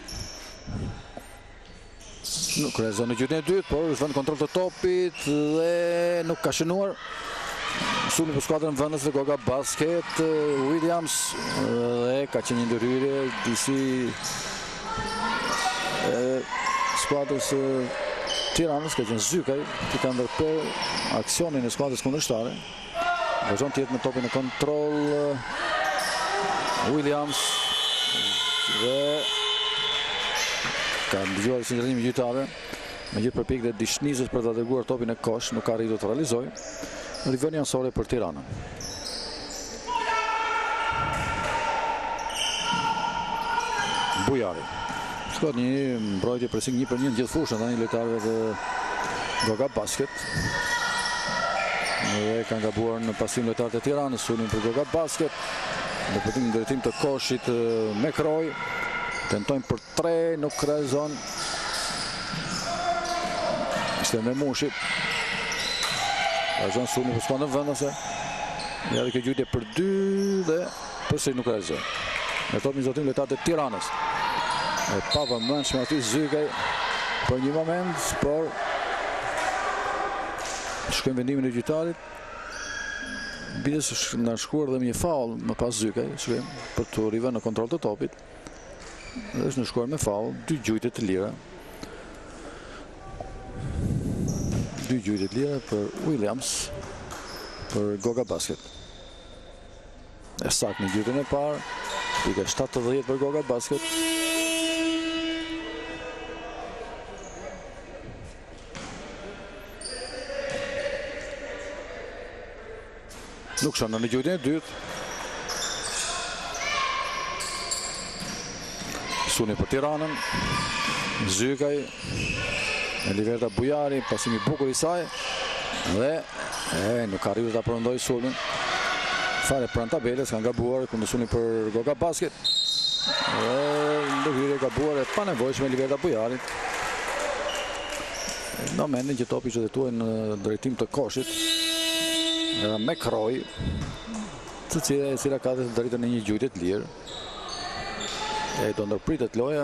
Nuk realizon në gjyqjen e dytë, por është vend kontroll të topit dhe nuk ka shënuar. Sulmi për skuadrën vendase Goga Basket, Williams, dhe ka qenë një ndërhyrje disi skuadrës Tiranës, ka qenë Zykaj, që ka ndërper aksionin e skuadrës kundërshtare. Vazhdon të jetë me topin e kontroll Williams dhe ka dëgjuar sinjalimin gjyqtare. Me gjithë përpjekjet e Dishnizës për të dërguar topin e kosh, nuk ka arritur të realizojë. Rivënia ansore për Tiranën. Bujari. Shkot një mbrojtje presing një për një në gjithë fushën tani lojtarëve të Goga Basket. Dhe kanë gabuar në pasim lojtarët e Tiranës, sulmin për Goga Basket. Në përtim në drejtim të koshit me Kroj. Tentojnë për tre, nuk realizon. Ishte me Mushi. Vazhdon sulmi për skuadrën vendase. Ja dhe kjo gjyqje për dy dhe përsëri nuk realizoi. Me topin zotim lojtarët e Tiranës. E pavëmendshme aty Zykaj për një moment, por shkojmë vendimin e gjyqtarit. Bides nga shkuar dhe me një faul më pas Zykaj, shkojmë për të rivënë në kontroll të topit. Dhe është në shkuar me faul, dy gjyqje të lira. Dy gjyqje të lira për Williams, për Goga Basket. E sakt në gjyqjen e parë, pika shtatëdhjetë për Goga Basket. Nuk shënë në gjyqjen e dytë. Suni për Tiranën. Zykaj. Eliverta Bujari, pasimi bukur i saj. Dhe e, nuk ka arritur ta përndoj sulmin. Fare pranë tabelës, kanë gabuar kundësuni për Goga Basket. Dhe ndërhyrje gabuar e panevojshme Eliverta Bujarit. Në momentin që topi që detuaj në drejtim të koshit. Me Kroj, të cila, cila ka dhe të dritën e një gjyqje të lirë. E do ndërpritet loja.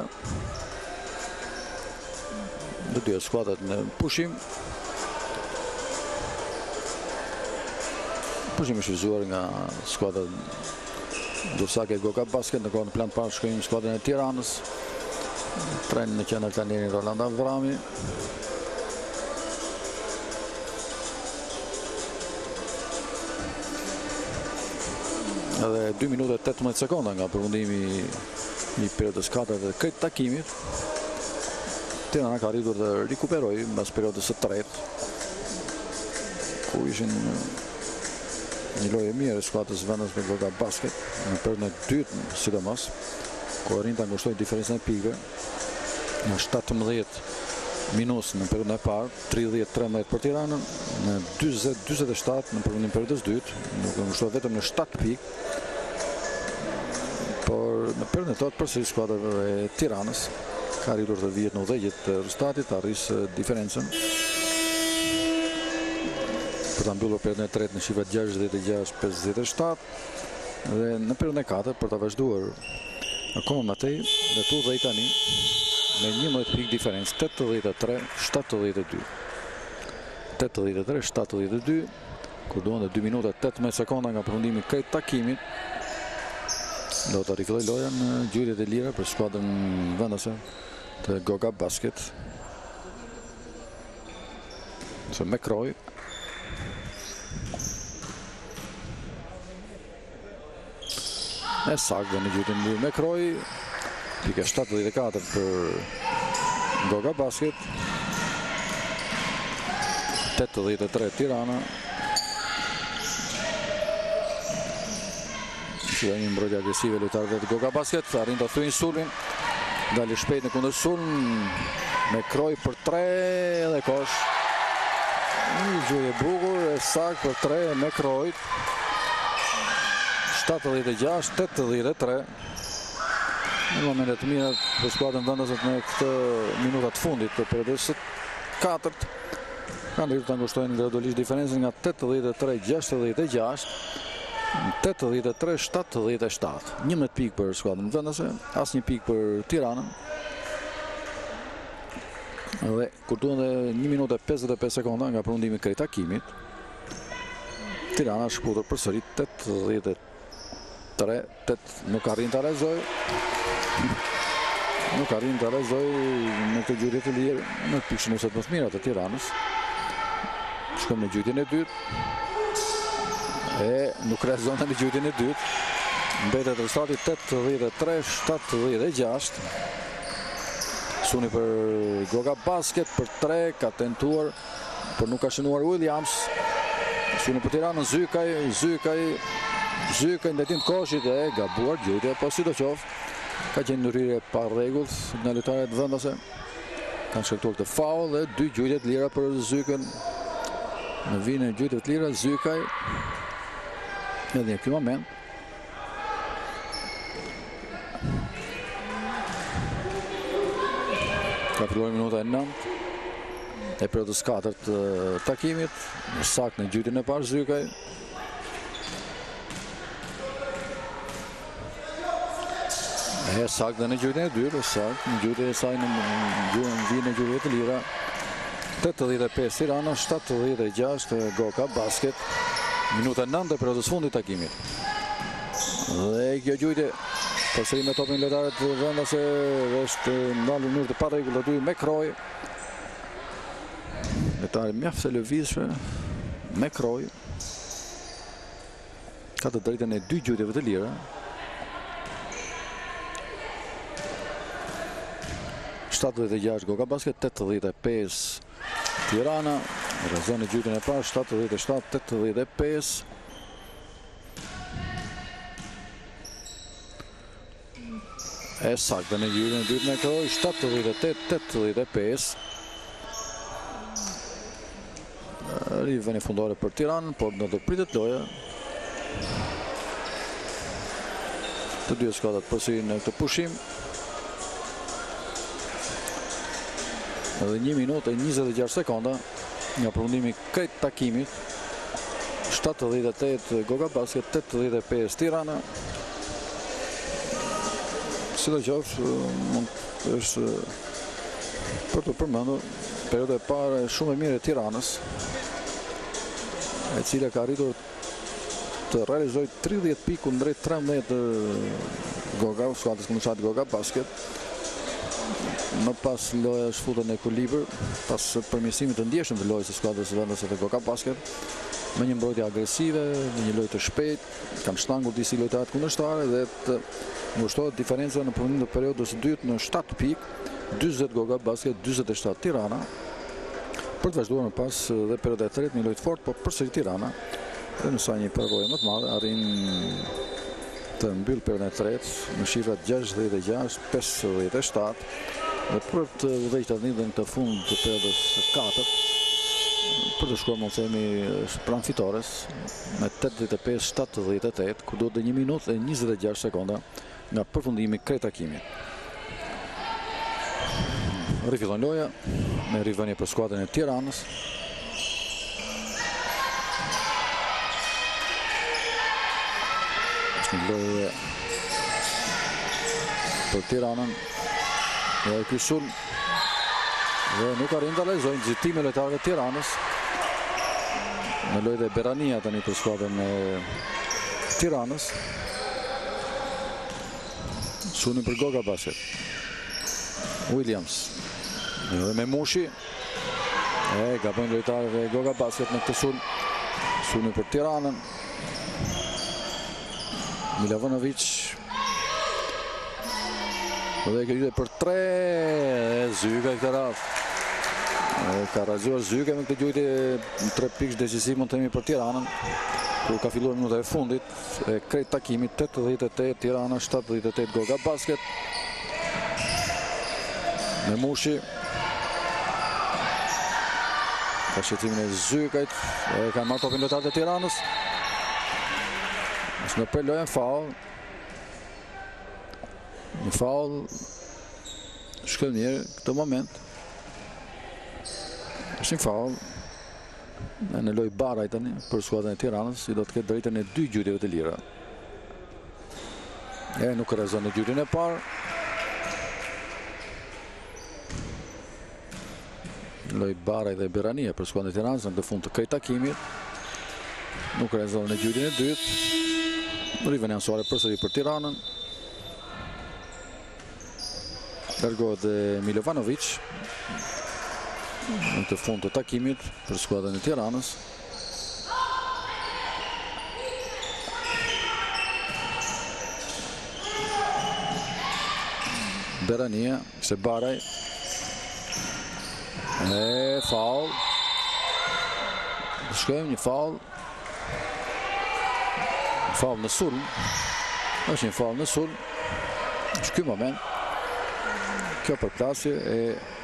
Dhe dy skuadrat në pushim. Pushim është shfrytzuar nga skuadrat Dursake Goga Basket, në kohën plan parë shkojmë skuadrën e Tiranës. Tren në qendër trajneri Roland Avrami. Edhe dy minuta e tetëmbëdhjetë sekonda nga përfundimi i periudhës katër dhe këtij takimit. Tirana ka arritur të rikuperojë mbas periudhës së tretë, ku ishin një lojë mirë e skuadrës vendase me Goga Basket në periudhën e dytë, sidomos, ku arrin ta ngushtojë diferencën e pikëve në shtatëmbëdhjetë minuta në periudhën e parë, tridhjetë e trembëdhjetë për Tiranën, në dyzet dyzet e shtatë në përfundim periudhës dytë, nuk u ngushtua vetëm në shtatë pikë, por në periudhën e totë përsëri skuadra e Tiranës ka arritur të vihet në udhëheqjet të rezultatit, të arrisë diferencën për ta mbyllur periudhën e tretë në shifrat gjashtëdhjetë e gjashtë pesëdhjetë e shtatë dhe në periudhën e katërt për ta vazhduar akoma më tej dhe të udhëhej tani me njëmbëdhjetë pikë diferencë, tetëdhjetë e tre shtatëdhjetë e dy. tetëdhjetë e tre shtatëdhjetë e dy, kur duan dhe dy minuta e tetëmbëdhjetë sekonda nga përfundimi i këtij takimit. Do të rifilloj loja në gjyqjet e lira për skuadrën vendase të Goga Basket. Se McCroy e saktë në gjyqjen e lirë McCroy, pika shtatëdhjetë e katër për Goga Basket, tetëdhjetë e tre Tirana. Që një mbrojtje agresive lojtarëve të Goga Basket, arrin të thyejnë sulmin, dali shpejt në kundër sulm, McCroy për tre dhe kosh. Një gjuje bukur e saktë për tre McCroy. shtatëdhjetë e gjashtë tetëdhjetë e tre. Në momentet të mira për skuadrën vendase në këtë minutat fundit të periudhës së katërt, kanë rritur të ngushtojnë gradualisht diferencën nga tetëdhjetë e tre gjashtëdhjetë e gjashtë. tetëdhjetë e tre shtatëdhjetë e shtatë. njëmbëdhjetë pikë për skuadrën vendase, asnjë pikë për Tiranën. Dhe kur duan dhe një minutë e pesëdhjetë e pesë sekonda nga përfundimi i këtij takimit, Tirana shkputur përsëri tetëdhjetë e tre tetë, nuk arrin ta realizojë. Nuk arrin ta realizojë në këtë gjyqje të lirë në pikëshënueset më të mira të Tiranës. Shkojmë në gjyqjen e dytë. E nuk realizon në gjyqjen e dytë. Mbetet rezultati tetëdhjetë e tre shtatëdhjetë e gjashtë. Suni për Goga Basket për tre, ka tentuar, por nuk ka shënuar Williams. Suni për Tiranën, Zykaj, Zykaj, Zykaj në ndërtim të koshit e gabuar gjyqja, po sidoqoftë ka qenë ndryrje pa rregull nga lojtarët vendase. Kanë shkaktuar këtë faul dhe dy gjyqje të lira për Zykën. Në vinë e gjyqjeve të lira Zykaj. Edhe në këtë moment ka filluar minuta e nëntë e periudhës katërt të takimit, saktë në gjyqjen e parë Zykaj. E saktë në gjyqjen e dytë, saktë në gjyqjen e saj në vinë e gjyqjeve të lira. tetëdhjetë e pesë Tirana, shtatëdhjetë e gjashtë Goga Basket. Minuta e nëntë e periudhës fundit të takimit. Dhe kjo gjyqje përsëri me topin lojtarët vendase dhe është ndalur në mënyrë të parregull aty McCroy. Lojtari mjaft e lëvizshme, McCroy ka të drejtën e dy gjyqjeve të lira. shtatëdhjetë e gjashtë Goga Basket, tetëdhjetë e pesë Tirana. Realizon në gjyqjen e parë, shtatëdhjetë e shtatë tetëdhjetë e pesë. E saktë në gjyqjen e dytë McCroy, shtatëdhjetë e tetë tetëdhjetë e pesë. Riveni fundore për Tiranën, por në do pritet loja. Të dy skuadrat përsëri në këtë pushim. Edhe një minutë e njëzet e gjashtë sekonda nga përfundimi i këtij takimit. shtatëdhjetë e tetë Goga Basket, tetëdhjetë e pesë Tirana. Sidoqoftë, mund është për të përmendur periudha e parë shumë e mirë e Tiranës, e cila ka arritur të realizojë tridhjetë pikë kundrejt trembëdhjetë Goga, skuadrës kundërshtat Goga Basket. Më pas loja është futur në ekuilibër pas përmirësimit të ndjeshëm të lojës së skuadrës së vendase të Goga Basket, me një mbrojtje agresive, me një lojë të shpejtë, kanë shtangur disi lojtarë kundërshtarë dhe të ngushtohet diferenca në përfundim të periudhës së dytë në shtatë pikë, dyzet Goga Basket, dyzet e shtatë Tirana, për të vazhduar më pas dhe periudha e tretë një lojë të fortë, por përsëri Tirana dhe në sa një përvojë më të madhe arrin të mbyll periudhën e tretë në shifrat gjashtëdhjetë e gjashtë pesëdhjetë e shtatë dhe për të udhëhequr tani në këtë fund të periudhës së katërt për të shkuar, mund të themi, pranë fitores me tetëdhjetë e pesë shtatëdhjetë e tetë, ku do të një minutë e njëzet e gjashtë sekonda nga përfundimi krejt takimit. Rifillon loja me rivënie për skuadrën e Tiranës. Është një lojë për Tiranën. Dhe ky sulm dhe nuk arrin të realizojnë nxitime lojtarëve të Tiranës. Në lojë dhe Berania tani për skuadrën e Tiranës. Sulmi për Goga Basket. Williams. Dhe me Mushi. E gabojnë lojtarët e Goga Basket në këtë sulm. Sulmi për Tiranën. Milovanovic. Dhe e këtë për tre. Zyga i këtë rast. Ka realizuar Zyga me këtë gjujtje tre pikë decisiv, mund të themi, për Tiranën, ku ka filluar minuta e fundit e krejt takimit. Tetëdhjetë e tetë Tirana, shtatëdhjetë e tetë Goga Basket. Me Mushi. Ka shqecimin e Zygajt. E kanë marrë topin lojtarët e Tiranës. Është në për lojën faul. Një faul shkëlnjer këtë moment. Është një faul në lojë baraj tani për skuadrën e Tiranës, i do të ketë drejtën e dy gjytjeve të lira. E nuk rezon në gjytjen e parë. Lojë baraj dhe Berania për skuadrën e Tiranës në këtë fund të krejt takimit. Nuk rezon në gjytjen e dytë. Rivënie anësore përsëri për Tiranën. Largohet dhe Milovanovic në të fund të takimit për skuadrën e Tiranës. Berania, se Baraj. E faul. Shkojmë një faul. Faul në sulm. Është një faul në sulm. Është ky moment. Kjo përplasje e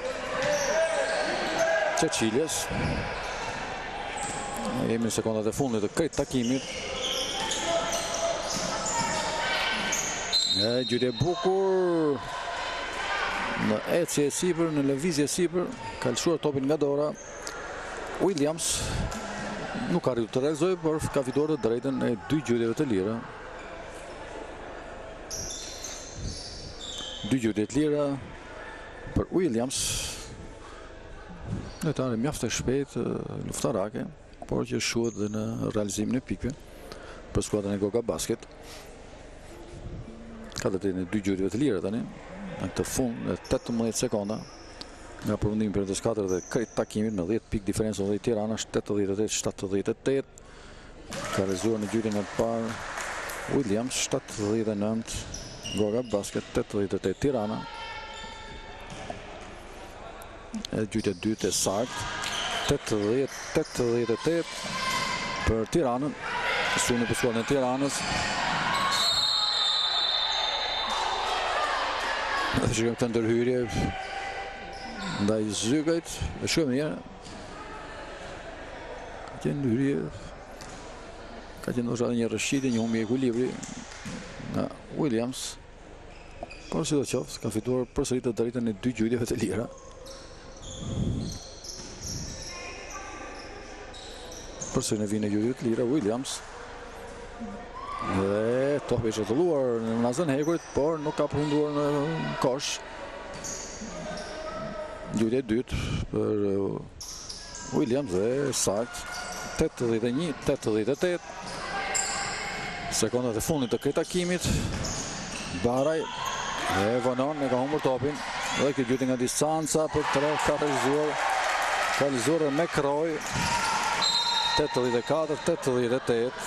Qaqiljes. Jemi në sekondat e fundit të krejt takimit. E gjytje bukur. Në ecje e sipër, në lëvizje e sipër, ka lëshuar topin nga dora. Williams nuk ka arritur të realizojë, por ka fituar të drejtën e dy gjytjeve të lira. Dy gjytje të lira për Williams. Lojtare mjaft e shpejt, luftarake, por që shuhet dhe në realizimin e pikëve për skuadrën e Goga Basket. Ka të drejtën e dy gjytjeve të lira tani, në këtë fund në tetëmbëdhjetë sekonda nga përfundimi periudhës katër dhe krejt takimit me dhjetë pikë diferencë dhe Tirana, tetëdhjetë e tetë shtatëdhjetë e tetë. Ka realizuar në gjytjen e parë Williams, shtatëdhjetë e nëntë Goga Basket, tetëdhjetë e tetë Tirana. E gjytja e dytë e saktë, tetëdhjetë tetëdhjetë e tetë për Tiranën. Sulmi për skuadrën e Tiranës. Dhe shikojmë këtë ndërhyrje ndaj Zygajt. E shikojmë një herë. Ka qenë ndërhyrje. Ka qenë ndoshta një rrëshqitje, një humbje ekuilibri nga Williams. Por sidoqoftë, ka fituar përsëri të drejtën e dy gjytjeve të lira. Përsëri në vinë e gjytjeve të lira Williams. Dhe topi është rrotulluar në nazën e hekurit, por nuk ka përfunduar në kosh. Gjytja e dytë për Williams dhe sakt. tetëdhjetë e një tetëdhjetë e tetë. Sekondat e fundit të këtij takimit. Baraj e vonon, e ka humbur topin. Dhe këtë gjytje nga distanca për tre ka realizuar. Ka realizuar me Kroj. tetëdhjetë e katër tetëdhjetë e tetë.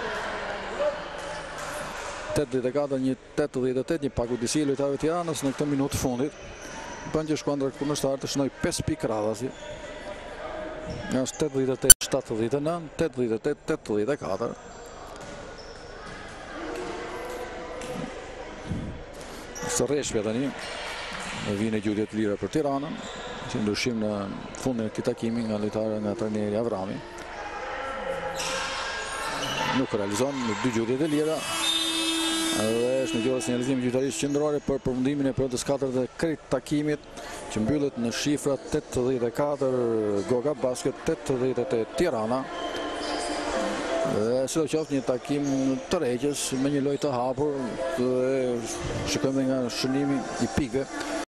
tetëdhjetë e katër një tetëdhjetë e tetë, një pagudisi e lojtarëve të Tiranës në këtë minutë fundit. Bën që skuadra kundërshtar të shënoj pesë pikë radhasi. Nga është tetëdhjetë e tetë shtatëdhjetë e nëntë, tetëdhjetë e tetë tetëdhjetë e katër. Së rreshpja tani, në vinë e gjytje të lira për Tiranën. si ndryshim në fundin e këtij takimi nga lojtarë nga trajneri Avrami. Nuk realizon në dy gjutjet e lira. Dhe është në gjore sinjalizimi gjyqtarisë qendrore për përfundimin e periudhës katërt të këtij takimit, që mbyllet në shifra tetëdhjetë e katër Goga Basket, tetëdhjetë e tetë Tirana. Dhe sidoqoftë një takim të rregjës me një lojë të hapur, dhe shikojmë nga shënimi i pikëve.